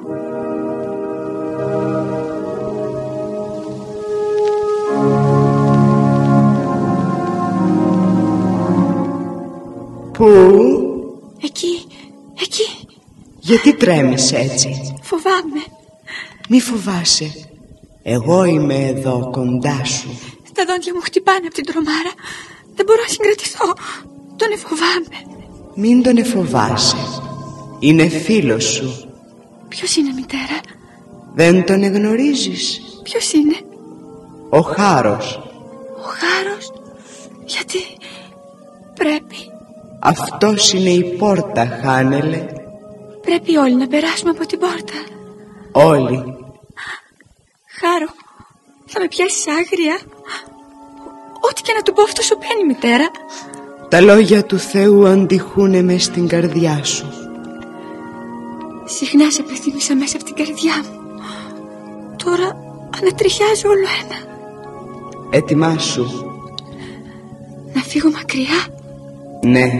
Πού? Εκεί, εκεί. Γιατί τρέμεις έτσι? Φοβάμαι. Μη φοβάσαι. Εγώ είμαι εδώ κοντά σου. Τα δόντια μου χτυπάνε από την τρομάρα. Δεν μπορώ να συγκρατηθώ. Τον εφοβάμαι. Μην τον εφοβάσαι. Είναι φίλος σου. Ποιος είναι, μητέρα? Δεν τον εγνωρίζεις? Ποιος είναι? Ο Χάρος. Ο Χάρος? Γιατί πρέπει? Αυτός είναι η πόρτα, Χάνελε. Πρέπει όλοι να περάσουμε από την πόρτα. Όλοι. Χάρο, θα με πιάσεις άγρια? Ό,τι και να του πω αυτό σου παίρνει, μητέρα. Τα λόγια του Θεού αντιχούνε μες στην καρδιά σου. Συχνά σε επιθυμήσα μέσα από την καρδιά μου. Τώρα ανατριχιάζω όλο ένα. Ετοιμάσου. Να φύγω μακριά? Ναι.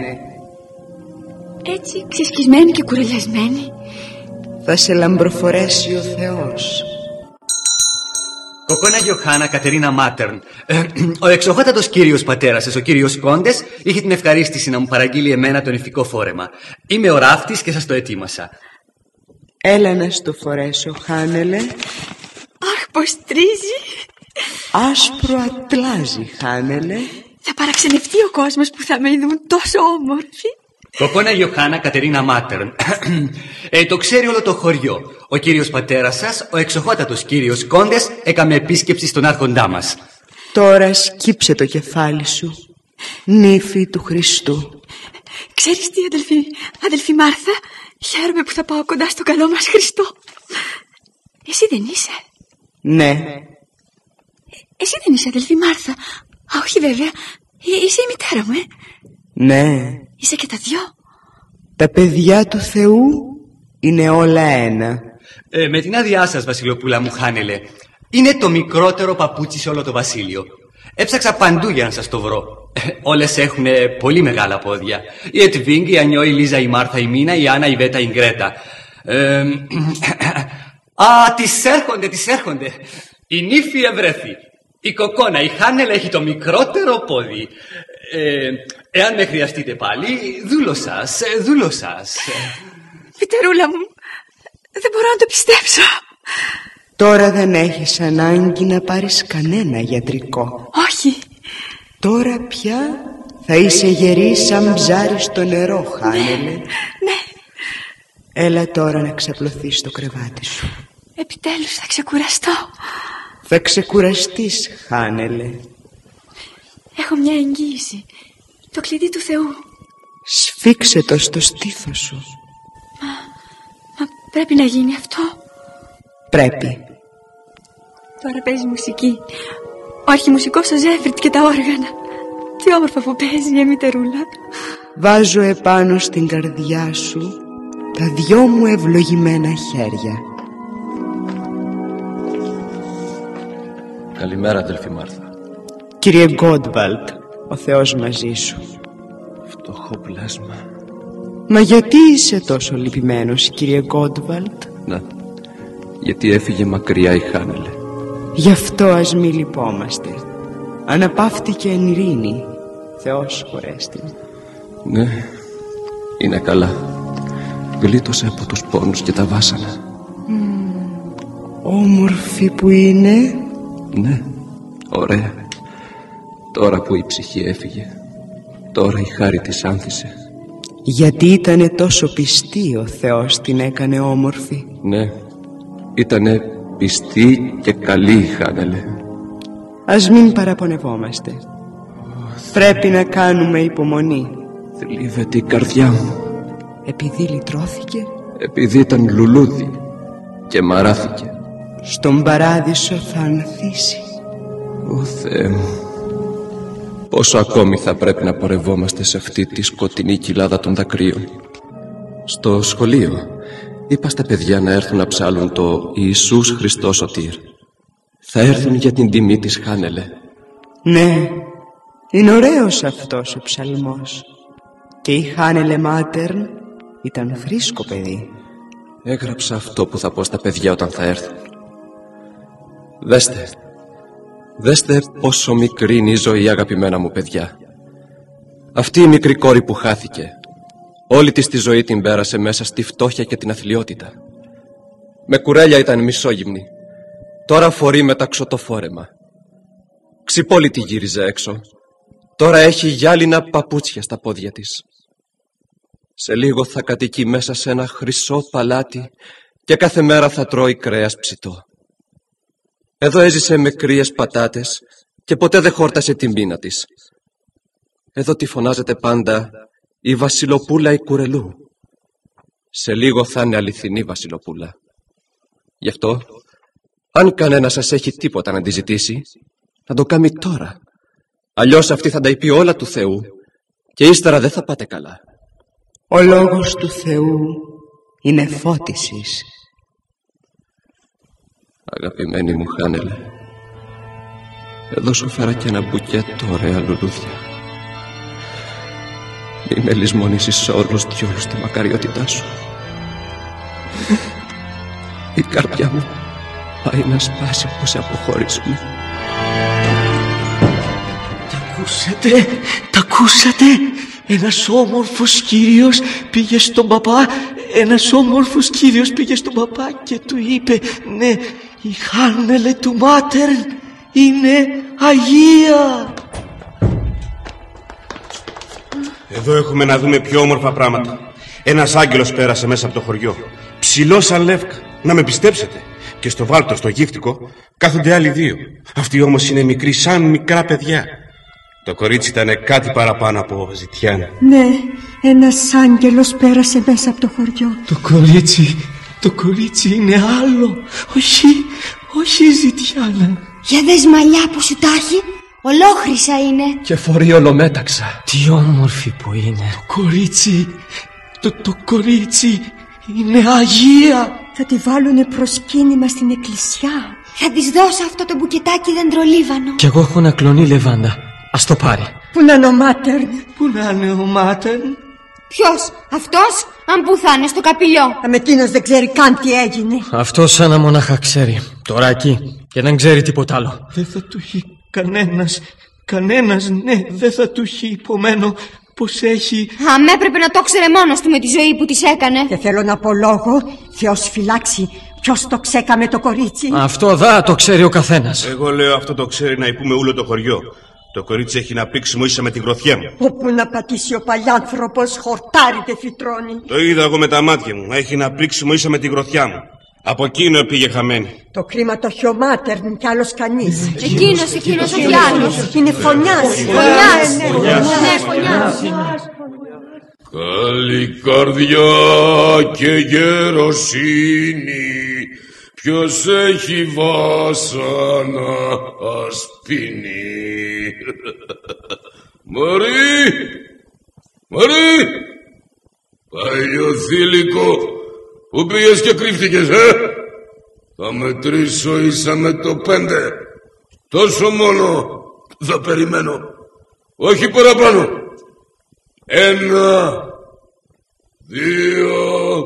Έτσι ξεσκισμένη και κουρελιασμένη? Θα σε λαμπροφορέσει ο Θεός. Κοκόνα Γιωχάννα Κατερίνα Μάτερν. Ο εξοχότατος κύριος πατέρας σας, ο κύριος Κόντες, είχε την ευχαρίστηση να μου παραγγείλει εμένα το νηφικό φόρεμα. Είμαι ο ράφτης και σας το ετοίμασα. Έλα να στο φορέσω, Χάνελε. Αχ, πως τρίζει. Άσπρο ατλάζει, Χάνελε. Θα παραξενευτεί ο κόσμος που θα με είδουν τόσο όμορφη. Κοκόνα Γιωχάννα Κατερίνα Μάτερν. ε, το ξέρει όλο το χωριό. Ο κύριος πατέρας σας, ο εξοχότατος κύριος Κόντες, έκαμε επίσκεψη στον άρχοντά μας. Τώρα σκύψε το κεφάλι σου, νύφη του Χριστού. Ξέρεις τι, αδελφή, αδελφή Μάρθα? Χαίρομαι που θα πάω κοντά στο καλό μας Χριστό. Εσύ δεν είσαι? Ναι. ε, Εσύ δεν είσαι, αδελφή Μάρθα? Α, όχι βέβαια. ε, Είσαι η μητέρα μου, ε Ναι. Είσαι και τα δυο. Τα παιδιά του Θεού είναι όλα ένα. ε, Με την άδειά σας, Βασιλοπούλα μου, Χάνελε. Είναι το μικρότερο παπούτσι σε όλο το βασίλειο. Έψαξα παντού για να σας το βρω. Όλες έχουν πολύ μεγάλα πόδια. Η Ετβίνγκ, η Ανιώ, η Λίζα, η Μάρθα, η Μίνα, η Άννα, η Βέτα, η Γκρέτα. ε, Α, τις έρχονται, τις έρχονται. Η νύφη ευρέθη. Η Κοκόνα, η Χάνελ έχει το μικρότερο πόδι. Ε, εάν με χρειαστείτε πάλι, δούλο σας, δούλο σας. Μητερούλα μου, δεν μπορώ να το πιστέψω. Τώρα δεν έχεις ανάγκη να πάρεις κανένα γιατρικό. Όχι. Τώρα πια θα είσαι γερή σαν ψάρι στο νερό, Χάνελε. Ναι. Έλα τώρα να ξαπλωθείς στο κρεβάτι σου. Επιτέλους θα ξεκουραστώ. Θα ξεκουραστείς, Χάνελε. Έχω μια εγγύηση. Το κλειδί του Θεού. Σφίξε το στο στήθος σου. Μα, μα πρέπει να γίνει αυτό. Πρέπει. Τώρα παίζει μουσική. Ο αρχιμουσικός ο Ζέφριτ και τα όργανα. Τι όμορφα που παίζει η μητερούλα. Βάζω επάνω στην καρδιά σου τα δυο μου ευλογημένα χέρια. Καλημέρα, αδελφή Μάρθα. Κύριε Γκόντβαλτ, ο Θεός μαζί σου. Φτωχό πλάσμα. Μα γιατί είσαι τόσο λυπημένος, κύριε Γκόντβαλτ? Να, γιατί έφυγε μακριά η Χάνελε. Γι' αυτό ας μη λυπόμαστε. Αναπαύτηκε εν ειρήνη. Θεός χωρέστη. Ναι, είναι καλά. Γλίτωσε από τους πόνους και τα βάσανα. Mm, όμορφη που είναι. Ναι, ωραία. Τώρα που η ψυχή έφυγε, τώρα η χάρη της άνθησε. Γιατί ήτανε τόσο πιστή ο Θεός την έκανε όμορφη. Ναι, ήτανε πιστή και καλή η Χάνελε. Ας μην παραπονευόμαστε. Πρέπει να κάνουμε υπομονή. Θλίβεται η καρδιά μου. Επειδή λυτρώθηκε. Επειδή ήταν λουλούδι και μαράθηκε. Στον παράδεισο θα ανθίσει. Ω Θεέ μου, πόσο ακόμη θα πρέπει να πορευόμαστε σε αυτή τη σκοτεινή κοιλάδα των δακρύων. Στο σχολείο είπα στα παιδιά να έρθουν να ψάλουν το Ιησούς Χριστός Σωτήρ. Θα έρθουν για την τιμή της Χάνελε. Ναι, είναι ωραίος αυτός ο ψαλμός. Και η Χάνελε Μάτερν ήταν φρίσκο παιδί. Έγραψα αυτό που θα πω στα παιδιά όταν θα έρθουν. Δέστε, δέστε πόσο μικρή είναι η ζωή, αγαπημένα μου παιδιά. Αυτή η μικρή κόρη που χάθηκε, όλη της τη ζωή την πέρασε μέσα στη φτώχεια και την αθλιότητα. Με κουρέλια ήταν μισόγυμνη. Τώρα φορεί μεταξωτοφόρεμα. Ξυπόλυτη γύριζε έξω. Τώρα έχει γυάλινα παπούτσια στα πόδια της. Σε λίγο θα κατοικεί μέσα σε ένα χρυσό παλάτι και κάθε μέρα θα τρώει κρέας ψητό. Εδώ έζησε με κρύες πατάτες και ποτέ δεν χόρτασε την πείνα της. Εδώ τη φωνάζεται πάντα η Βασιλοπούλα η Κουρελού. Σε λίγο θα είναι αληθινή Βασιλοπούλα. Γι' αυτό, αν κανένα σας έχει τίποτα να τη ζητήσει, να το κάνει τώρα. Αλλιώς αυτή θα τα είπε όλα του Θεού και ύστερα δεν θα πάτε καλά. Ο λόγος του Θεού είναι φώτισης. Αγαπημένη μου Χάνελε, εδώ σου φέρα και ένα μπουκέτο ωραία λουλούδια. Μη με λησμονήσεις όλους δυο στη μακαριότητά σου. Η καρδιά μου πάει να σπάσει που σε αποχωρήσουμε. Τα ακούσατε, τα ακούσατε. Ένας όμορφος κύριος πήγε στον παπά, ένας όμορφος κύριος πήγε στον παπά και του είπε, ναι, η Χάνελε του Μάτερν είναι Αγία. Εδώ έχουμε να δούμε πιο όμορφα πράγματα. Ένας άγγελος πέρασε μέσα από το χωριό, ψηλός σαν λεύκα, να με πιστέψετε. Και στο βάλτο, στο γύφτικο, κάθονται άλλοι δύο. Αυτοί όμως είναι μικροί σαν μικρά παιδιά. Το κορίτσι ήταν κάτι παραπάνω από ζητιάνα. Ναι, ένας άγγελος πέρασε μέσα από το χωριό. Το κορίτσι, το κορίτσι είναι άλλο. Όχι, όχι η ζητιάνα. Για δες μαλλιά που σου τα έχει, ολόχρυσα είναι. Και φορεί ολομέταξα. Τι όμορφη που είναι. Το κορίτσι, το, το κορίτσι είναι Αγία. Θα τη βάλουνε προσκύνημα στην εκκλησιά. Θα της δώσω αυτό το μπουκετάκι δεντρολίβανο. Κι εγώ έχω ένα κλονί λεβάντα. Ας το πάρει. Πού να είναι ο Μάτερν? Πού να είναι ο Μάτερν? Ποιος, αυτός, Αν πού θα είναι, στο καπηλιό. Αμετίνος δεν ξέρει καν τι έγινε. Αυτό σαν να μονάχα ξέρει. Τώρα εκεί. Και δεν ξέρει τίποτα άλλο. Δεν θα του έχει κανένας. Κανένας, ναι, δεν θα του έχει υπομένω πως έχει. Αμ, έπρεπε να το ξέρε μόνος του με τη ζωή που της έκανε. Και θέλω να πω λόγο. Θεός φυλάξει. Ποιος το ξέκαμε το κορίτσι. Αυτό δα το ξέρει ο καθένας. Εγώ λέω αυτό το ξέρει να υπούμε όλο το χωριό. Το κορίτσι έχει να πήξιμο ίσα με τη γροθιά μου. Όπου να πατήσει ο παλιάνθρωπος, χορτάρεται φυτρώνει. Το είδα εγώ με τα μάτια μου. Έχει να πήξιμο ίσα με τη γροθιά μου. Από εκείνο πήγε χαμένη. Το κρίμα το έχει ο Μάτερν κι άλλος κανείς. Εκείνος, εκείνος, όχι άλλος. Είναι φωνιάς. Φωνιάς. Ναι, φωνιάς. Καλή καρδιά και γεροσύνη, ποιος έχει βάσανα ας πίνει. Μωρή, μωρή, παλιοθήλικο, πού πήγες και κρύφτηκες, ε? Θα μετρήσω ίσα με το πέντε. Τόσο μόνο θα περιμένω, όχι παραπάνω. Ένα, δύο,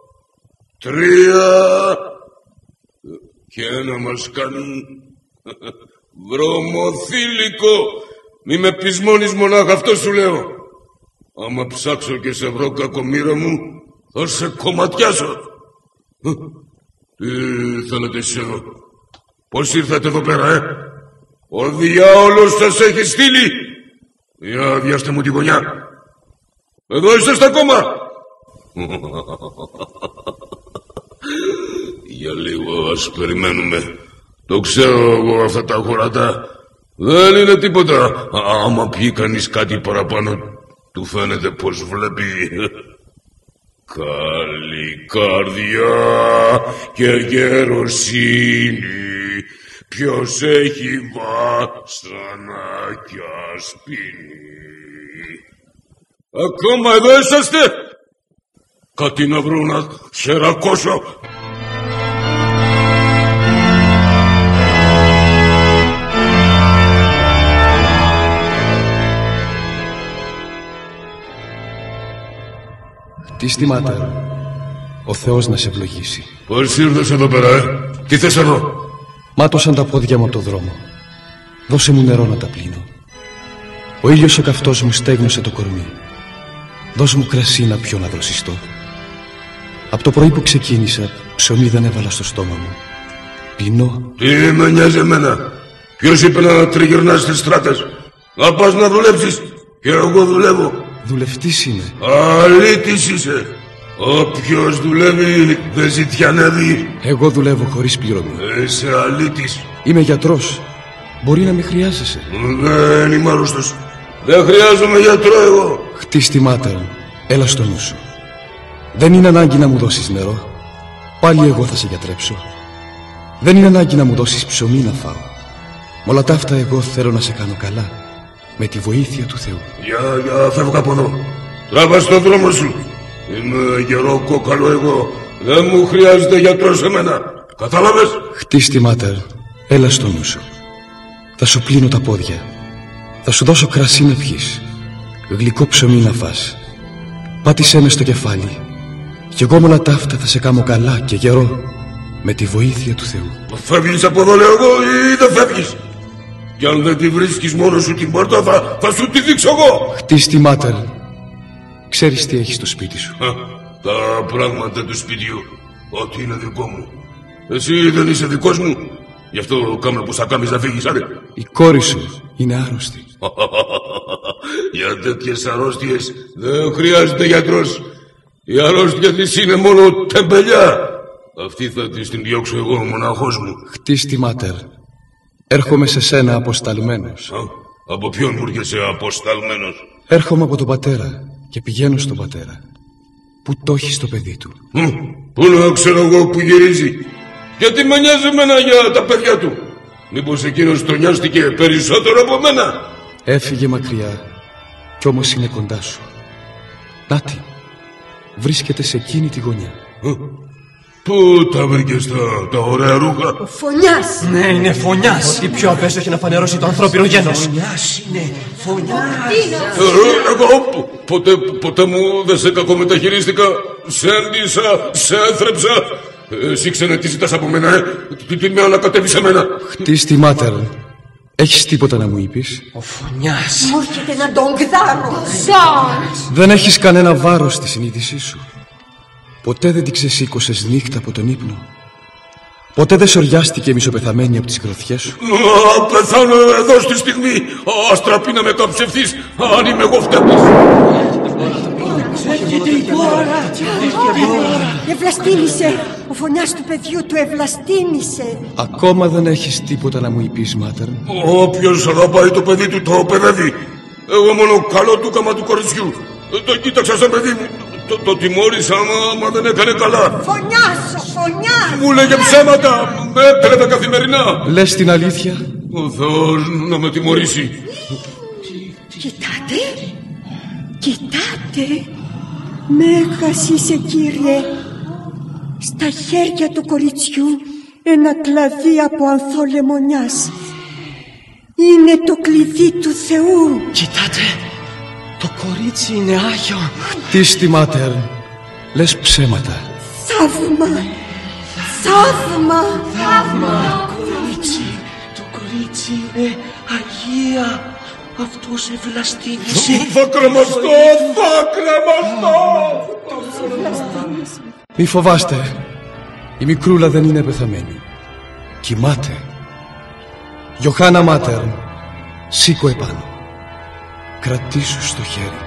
τρία και ένα μας κάνουν. Βρωμοθήλικο, μη με πεισμώνεις μονάχα, αυτό σου λέω. Άμα ψάξω και σε βρω κακομοίρα μου, θα σε κομματιάσω. Τι θέλετε εσείς εδώ? Πώς ήρθατε εδώ πέρα, ε? Ο διάολος σας έχει στείλει. Για διάστε μου τη γωνιά. Εδώ είσαστε ακόμα. Για λίγο ας περιμένουμε. Το ξέρω εγώ αυτά τα χωρατά. Δεν είναι τίποτα. Άμα πιει κανείς κάτι παραπάνω, του φαίνεται πως βλέπει. Καλή καρδιά και γεροσύνη, ποιος έχει βάσανα κι ας πίνει. Ακόμα εδώ είσαστε? Κάτι να βρω να χερακώσω. Χτίστη Μάτερ, ο Θεός να σε ευλογήσει. Πώς ήρθες εδώ πέρα, ε? Τι θες εδώ? Μάτωσαν τα πόδια μου από το δρόμο. Δώσε μου νερό να τα πλύνω. Ο ήλιος ο καυτός μου στέγνωσε το κορμί. Δώσε μου κρασί να πιω να δροσιστώ. Από το πρωί που ξεκίνησα, ψωμί δεν έβαλα στο στόμα μου. Πίνω. Τι με νοιάζει εμένα? Ποιος είπε να τριγυρνάς στις στράτες? Να πας να δουλέψεις και εγώ δουλεύω. Δουλευτής είμαι. Αλήτης είσαι. Όποιος δουλεύει δεν ζητιανεύει. Εγώ δουλεύω χωρίς πληρωμή. Είσαι αλήτης. Είμαι γιατρός. Μπορεί να με χρειάζεσαι. Δεν είμαι άρρωστος. Δεν χρειάζομαι γιατρό εγώ. Χτίστη Μάτερ, έλα στο νου σου. Δεν είναι ανάγκη να μου δώσεις νερό. Πάλι εγώ θα σε γιατρέψω. Δεν είναι ανάγκη να μου δώσεις ψωμί να φάω. Με όλα τα αυτά εγώ θέλω να σε κάνω καλά. Με τη βοήθεια του Θεού. Για, για, φεύγω από εδώ. Τράβα στον δρόμο σου. Είμαι γερό κόκαλο εγώ. Δεν μου χρειάζεται γιατρός εμένα. Κατάλαβες? Χτίστη Μάτερ, έλα στο νου σου. Θα σου πλύνω τα πόδια. Θα σου δώσω κρασί να πιεις. Γλυκό ψωμί να φας. Πάτησέ με στο κεφάλι. Κι εγώ με όλα τα αυτά θα σε κάνω καλά και γερό. Με τη βοήθεια του Θεού. Φεύγεις από εδώ λέω εγώ ή δεν φεύγεις? Κι αν δεν τη βρίσκεις μόνο σου την πόρτα θα, θα σου τη δείξω εγώ. Χτίστη Μάτερ, ξέρεις τι έχεις στο σπίτι σου? Α, τα πράγματα του σπιτιού. Ό,τι είναι δικό μου. Εσύ δεν είσαι δικός μου. Γι' αυτό κάμε πως θα κάνεις να φύγεις, άντε. Η κόρη σου είναι άρρωστη. Για τέτοιες αρρώστιες δεν χρειάζεται γιατρός. Η αρρώστια της είναι μόνο τεμπελιά. Αυτή θα της την διώξω εγώ, μοναχός μου. Χτίστη Μάτερ, έρχομαι σε σένα αποσταλμένος. Α, από ποιον μου έρχεσαι αποσταλμένος? Έρχομαι από τον πατέρα και πηγαίνω στον πατέρα. Πού το έχει το παιδί του? Μ, πού να ξέρω εγώ που γυρίζει? Γιατί με νοιάζει εμένα για τα παιδιά του? Μήπως εκείνος τον νοιάστηκε περισσότερο από μένα? Έφυγε μακριά κι όμως είναι κοντά σου. Νάτι, βρίσκεται σε εκείνη τη γωνιά. Πού τα βρήκες τα, τα ωραία ρούχα? Ο Φωνιάς. Ναι, είναι Φωνιάς. Ό,τι πιο απέσιο έχει να φανερώσει το ανθρώπινο γένος. Φωνιάς είναι, Φωνιάς. Ε, εγώ ποτέ, ποτέ μου δεν σε κακομεταχειρίστηκα. Σε ένδυσα, σε έθρεψα. Εσύ ξένε τι ζητάς από μένα, ε? Τι, τι με ανακατεύεις σε μένα? Χτίστη μάτερ. Έχεις τίποτα να μου είπεις? Ο Φωνιάς. Μου έρχεται να τον γδάρω. Δεν έχεις κανένα βάρος στη συνείδησή σου. Ποτέ δεν την ξεσήκωσες νύχτα από τον ύπνο. Ποτέ δεν σοριάστηκε μισοπεθαμένη από τις γροθιές σου. Να πεθάνω εδώ στη στιγμή. Αστραπή να με καψευθείς, αν είμαι εγώ φταίχτης. Ευλαστήμησε. Ο Φωνιάς του παιδιού του ευλαστήμησε. Ακόμα δεν έχεις τίποτα να μου είπεις, μάτερ? Όποιος αγαπάει το παιδί του το παιδεύει. Εγώ μόνο καλό του κάμα του κοριτσιού. Το κοίταξα σαν παιδί μου. Το, το τιμώρησα, μα δεν έκανε καλά. Φωνιάς, ο Φωνιάς. Μου λέγε ψέματα, με έπαιρνε καθημερινά. Λες την αλήθεια? Ο Θεός να με τιμωρήσει. Κοιτάτε, κοιτάτε. Μέγας είσαι, κύριε. Στα χέρια του κοριτσιού ένα κλαδί από ανθό λεμονιάς. Είναι το κλειδί του Θεού. Κοιτάτε, το κορίτσι είναι άγιο. Χτίστη μάτερ. Λες ψέματα. Θαύμα, θαύμα, θαύμα. Το κορίτσι, το κορίτσι είναι Αγία. Αυτός ευλαστήμησε. Θα κρεμαστώ, θα κρεμαστώ. Μη φοβάστε. Η μικρούλα δεν είναι πεθαμένη. Κοιμάται. Γιωχάνα μάτερ, σήκω επάνω. Κρατήσου στο χέρι.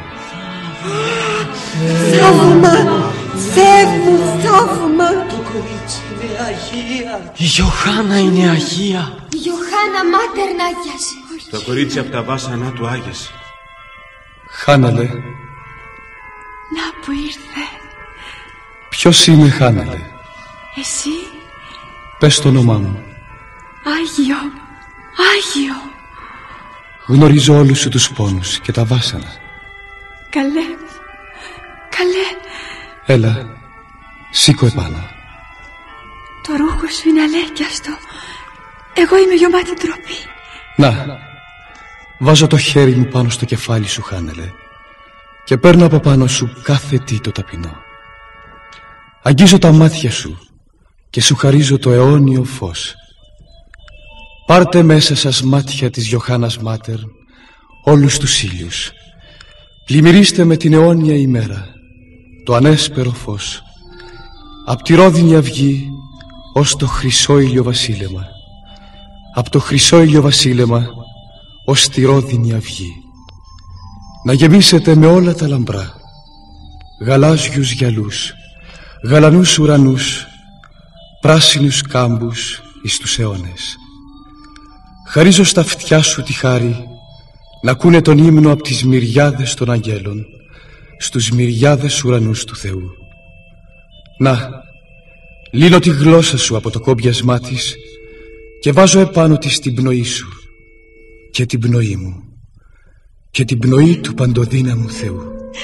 Θαύμα, Θεέ μου, θαύμα. Το κορίτσι είναι Αγία. Η Γιωχάνα είναι Αγία. Η Γιωχάνα μάτερ να άγιασε. Το κορίτσι από τα βάσανά του άγιασε. Χάναλε. Να που ήρθε. Ποιος είμαι, Χάναλε? Εσύ? Πες το όνομά μου. Άγιο, Άγιο. Γνωρίζω όλους σου τους πόνους και τα βάσανα. Καλέ, καλέ. Έλα, σήκω επάνω. Το ρούχο σου είναι αλέκιαστο. Εγώ είμαι γεμάτη ντροπή. Να, βάζω το χέρι μου πάνω στο κεφάλι σου, Χάνελε, και παίρνω από πάνω σου κάθε τι το ταπεινό. Αγγίζω τα μάτια σου και σου χαρίζω το αιώνιο φως. Πάρτε μέσα σας μάτια της Γιωχάνας Μάτερ όλους τους ήλιους. Πλημμυρίστε με την αιώνια ημέρα το ανέσπερο φως, απ' τη ρόδινη αυγή ως το χρυσό ηλιοβασίλεμα, απ' το χρυσό ηλιοβασίλεμα ως τη ρόδινη αυγή. Να γεμίσετε με όλα τα λαμπρά, γαλάζιους γυαλούς, γαλανούς ουρανούς, πράσινους κάμπους εις τους αιώνες. Χαρίζω στα αυτιά σου τη χάρη να ακούνε τον ύμνο από τις μυριάδες των αγγέλων στους μυριάδες ουρανούς του Θεού. Να, λύνω τη γλώσσα σου από το κόμπιασμά της και βάζω επάνω της την πνοή σου και την πνοή μου και την πνοή του παντοδύναμου Θεού.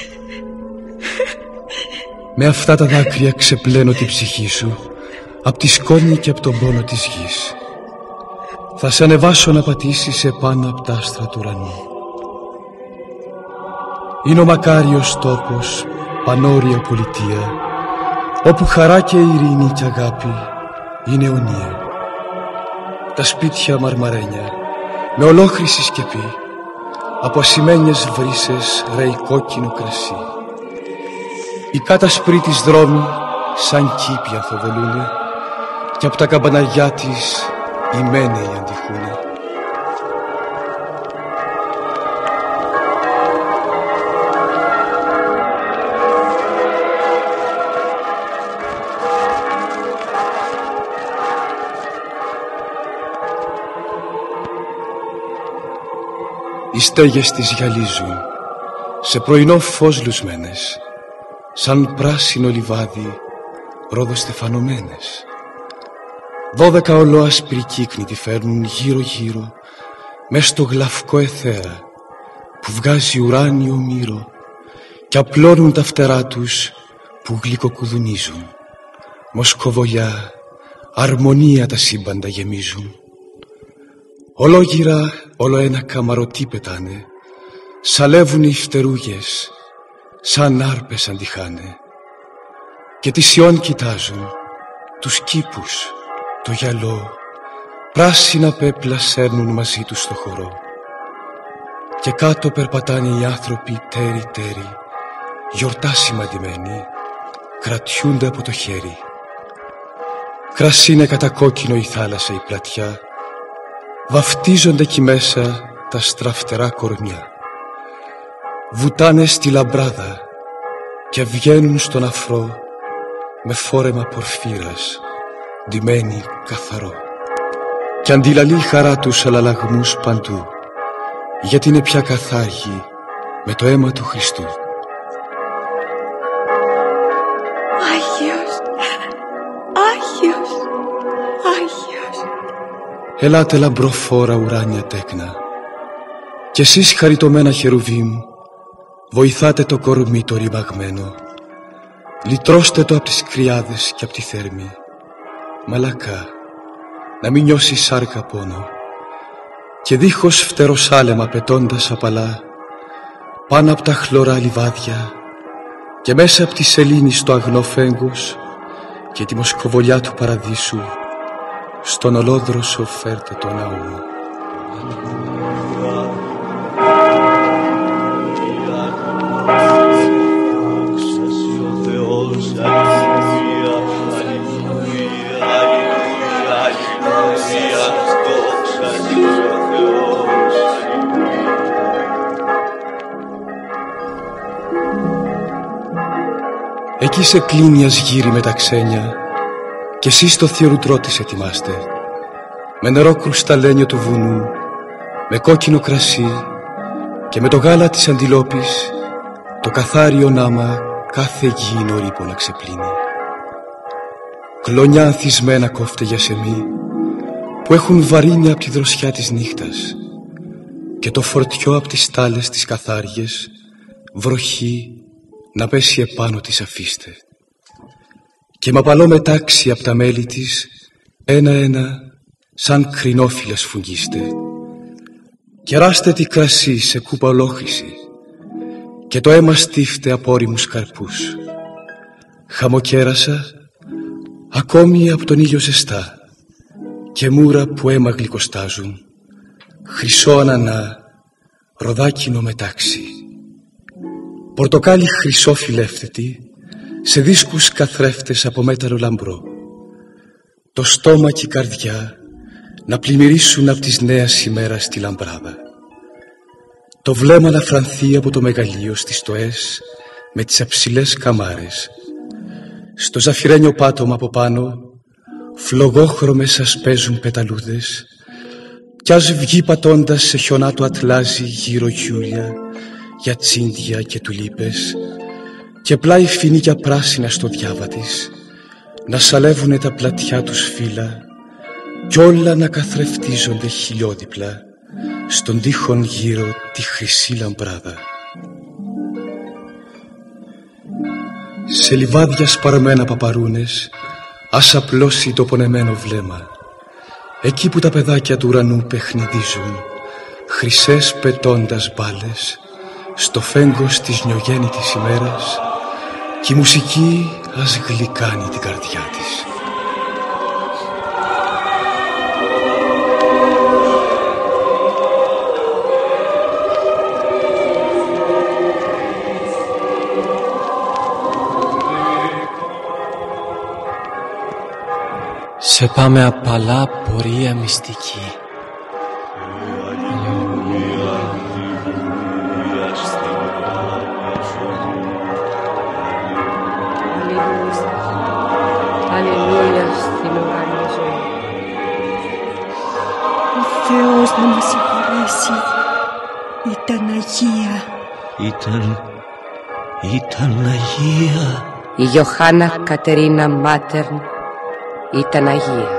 Με αυτά τα δάκρυα ξεπλένω την ψυχή σου απ' τη σκόνη και απ' τον πόνο της γης. Θα σε ανεβάσω να πατήσεις επάνω απ' τα άστρα του ουρανού. Είναι ο μακάριος τόπος, πανόρια πολιτεία, όπου χαρά και ειρήνη και αγάπη είναι αιωνία. Τα σπίτια μαρμαρένια με ολόχρηση σκεπή, από ασημένιες βρύσες ρέει κόκκινο κρασί. Οι κάτασπροί της δρόμοι σαν κήπια θοβολούνε και απ' τα καμπαναγιά της οι μένεοι αντιχούνε. Οι στέγες της γυαλίζουν σε πρωινό φως λουσμένες, σαν πράσινο λιβάδι ρόδοστεφανωμένες. Δώδεκα ολόασπροι κύκνοι τη φέρνουν γύρω γύρω μες στο γλαυκό αιθέρα που βγάζει ουράνιο μύρο και απλώνουν τα φτερά τους που γλυκοκουδουνίζουν. Μοσκοβολιά, αρμονία τα σύμπαντα γεμίζουν. Ολόγυρα όλο ένα καμαρωτί πετάνε, σαλεύουν οι φτερούγες, σαν άρπες αντιχάνε. Και τη Σιών κοιτάζουν, τους κήπους, το γυαλό, πράσινα πέπλα σέρνουν μαζί τους στο χορό. Και κάτω περπατάνε οι άνθρωποι τέρι-τέρι, γιορτά σημαντημένοι, κρατιούνται από το χέρι. Κρασίνε κατά κόκκινο η θάλασσα η πλατιά, βαφτίζονται εκεί μέσα τα στραφτερά κορμιά. Βουτάνε στη λαμπράδα και βγαίνουν στον αφρό με φόρεμα πορφύρας, ντυμένοι καθαρό. Κι αντιλαλεί η χαρά τους αλλαλαγμούς παντού, γιατί είναι πια καθάργη με το αίμα του Χριστού. Άγιος, Άγιος, Άγιος. Ελάτε λαμπροφόρα ουράνια τέκνα, κι εσείς χαριτωμένα χερουβίμ, βοηθάτε το κορμί το ρημαγμένο, λυτρώστε το απ' τις κρυάδες και απ' τη θέρμη, μαλακά, να μην νιώσει σάρκα πόνο, και δίχως φτεροσάλεμα πετώντας απαλά, πάνω απ' τα χλωρά λιβάδια και μέσα απ' τη σελήνη στο αγνό φέγγος και τη μοσκοβολιά του παραδείσου, στον ολόδροσο φέρτε το ναό μου. Εκεί σε κλίνιας γύρι με τα ξένια, κι εσείς το θείο ρουντρό της ετοιμάστε, με νερό κρουσταλένιο του βουνού, με κόκκινο κρασί και με το γάλα της αντιλόπης, το καθάριο νάμα κάθε γήινο ρήπο να ξεπλύνει. Κλονιά ανθισμένα κόφτε για σεμί, που έχουν βαρύνει απ' τη δροσιά της νύχτας, και το φορτιό απ' τις στάλες τις καθάριες, βροχή να πέσει επάνω της αφήστε. Και μ' απαλό μετάξι απ' τα μέλη της, ένα-ένα σαν κρινόφυλλα σφουγγίστε. Κεράστε τη κρασί σε κούπα ολόχρηση, και το αίμα στίφτε από όριμους καρπούς. Χαμοκέρασα ακόμη απ' τον ήλιο ζεστά, και μούρα που αίμα γλυκοστάζουν, χρυσό ανανά, ροδάκινο μετάξι. Πορτοκάλι χρυσό φιλεύθετη, σε δίσκους καθρέφτες από μέταλλο λαμπρό. Το στόμα και η καρδιά να πλημμυρίσουν απ' της νέας ημέρας τη λαμπράδα. Το βλέμμα να φρανθεί από το μεγαλείο στις στοές με τις αψηλές καμάρες. Στο ζαφυρένιο πάτωμα από πάνω φλογόχρωμες ασπέζουν πεταλούδες, κι ας βγει πατώντας σε χιονάτο ατλάζι γύρω γιούλια, γιατσίντια και τουλίπες, και πλάι φοινίκια πράσινα στο διάβα της, να σαλεύουνε τα πλατιά τους φύλλα, κι όλα να καθρεφτίζονται χιλιόδιπλα στον τείχον γύρω τη χρυσή λαμπράδα. Σε λιβάδια σπαρωμένα παπαρούνες ας απλώσει το πονεμένο βλέμμα, εκεί που τα παιδάκια του ουρανού παιχνιδίζουν, χρυσές πετώντας μπάλες στο φέγγος της νιογέννητης ημέρας, κι η μουσική ας γλυκάνει την καρδιά της. Σε πάμε απαλά πορεία μυστική. Αλληλούια στην ουράνια ζωή. Ο Θεός να μας συγχωρέσει. Ήταν Αγία. Ήταν... ήταν Αγία. Η Ιωάννα Κατερίνα Μάτερν ήταν Αγία.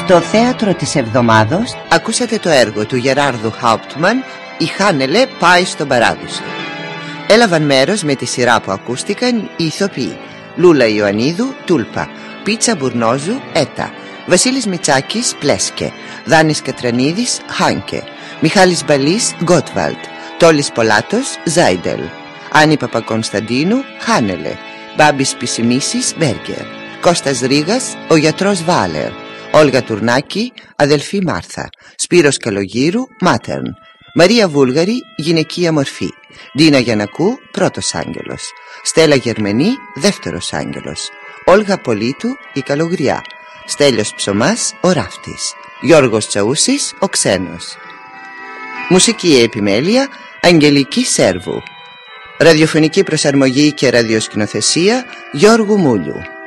Στο θέατρο της εβδομάδος ακούσατε το έργο του Γεράρδου Χάουπτμαν «Η Χάνελε πάει στον Παράδεισο». Έλαβαν μέρος με τη σειρά που ακούστηκαν οι ηθοποιοί Λούλα Ιωαννίδου, Τούλπα, Πίτσα Μπουρνόζου, Έτα, Βασίλης Μητσάκης, Πλέσκε, Δάνης Κατρανίδης, Χάνκε, Μιχάλης Μπαλής, Γκότβαλτ, Τόλης Πολάτος, Ζάιντελ, Άννη Παπακονσταντίνου, Χάνελε, Μπάμπης Πισιμίσης, Μπέργκερ, Κώστας Ρήγας, ο γιατρός Βάλερ, Όλγα Τουρνάκη, αδελφή Μάρθα, Σπύρος Καλογύρου, Μάτερν, Μαρία Βούλγαρη, γυναικεία μορφή, Ντίνα Γιαννακού, πρώτος άγγελος, Στέλλα Γερμενή, δεύτερος άγγελος, Όλγα Πολίτου, η Καλογριά, Στέλιος Ψωμάς, ο Ράφτης, Γιώργος Τσαούσης, ο Ξένος. Μουσική επιμέλεια Αγγελική Σέρβου. Ραδιοφωνική προσαρμογή και ραδιοσκηνοθεσία Γιώργου Μούλιου.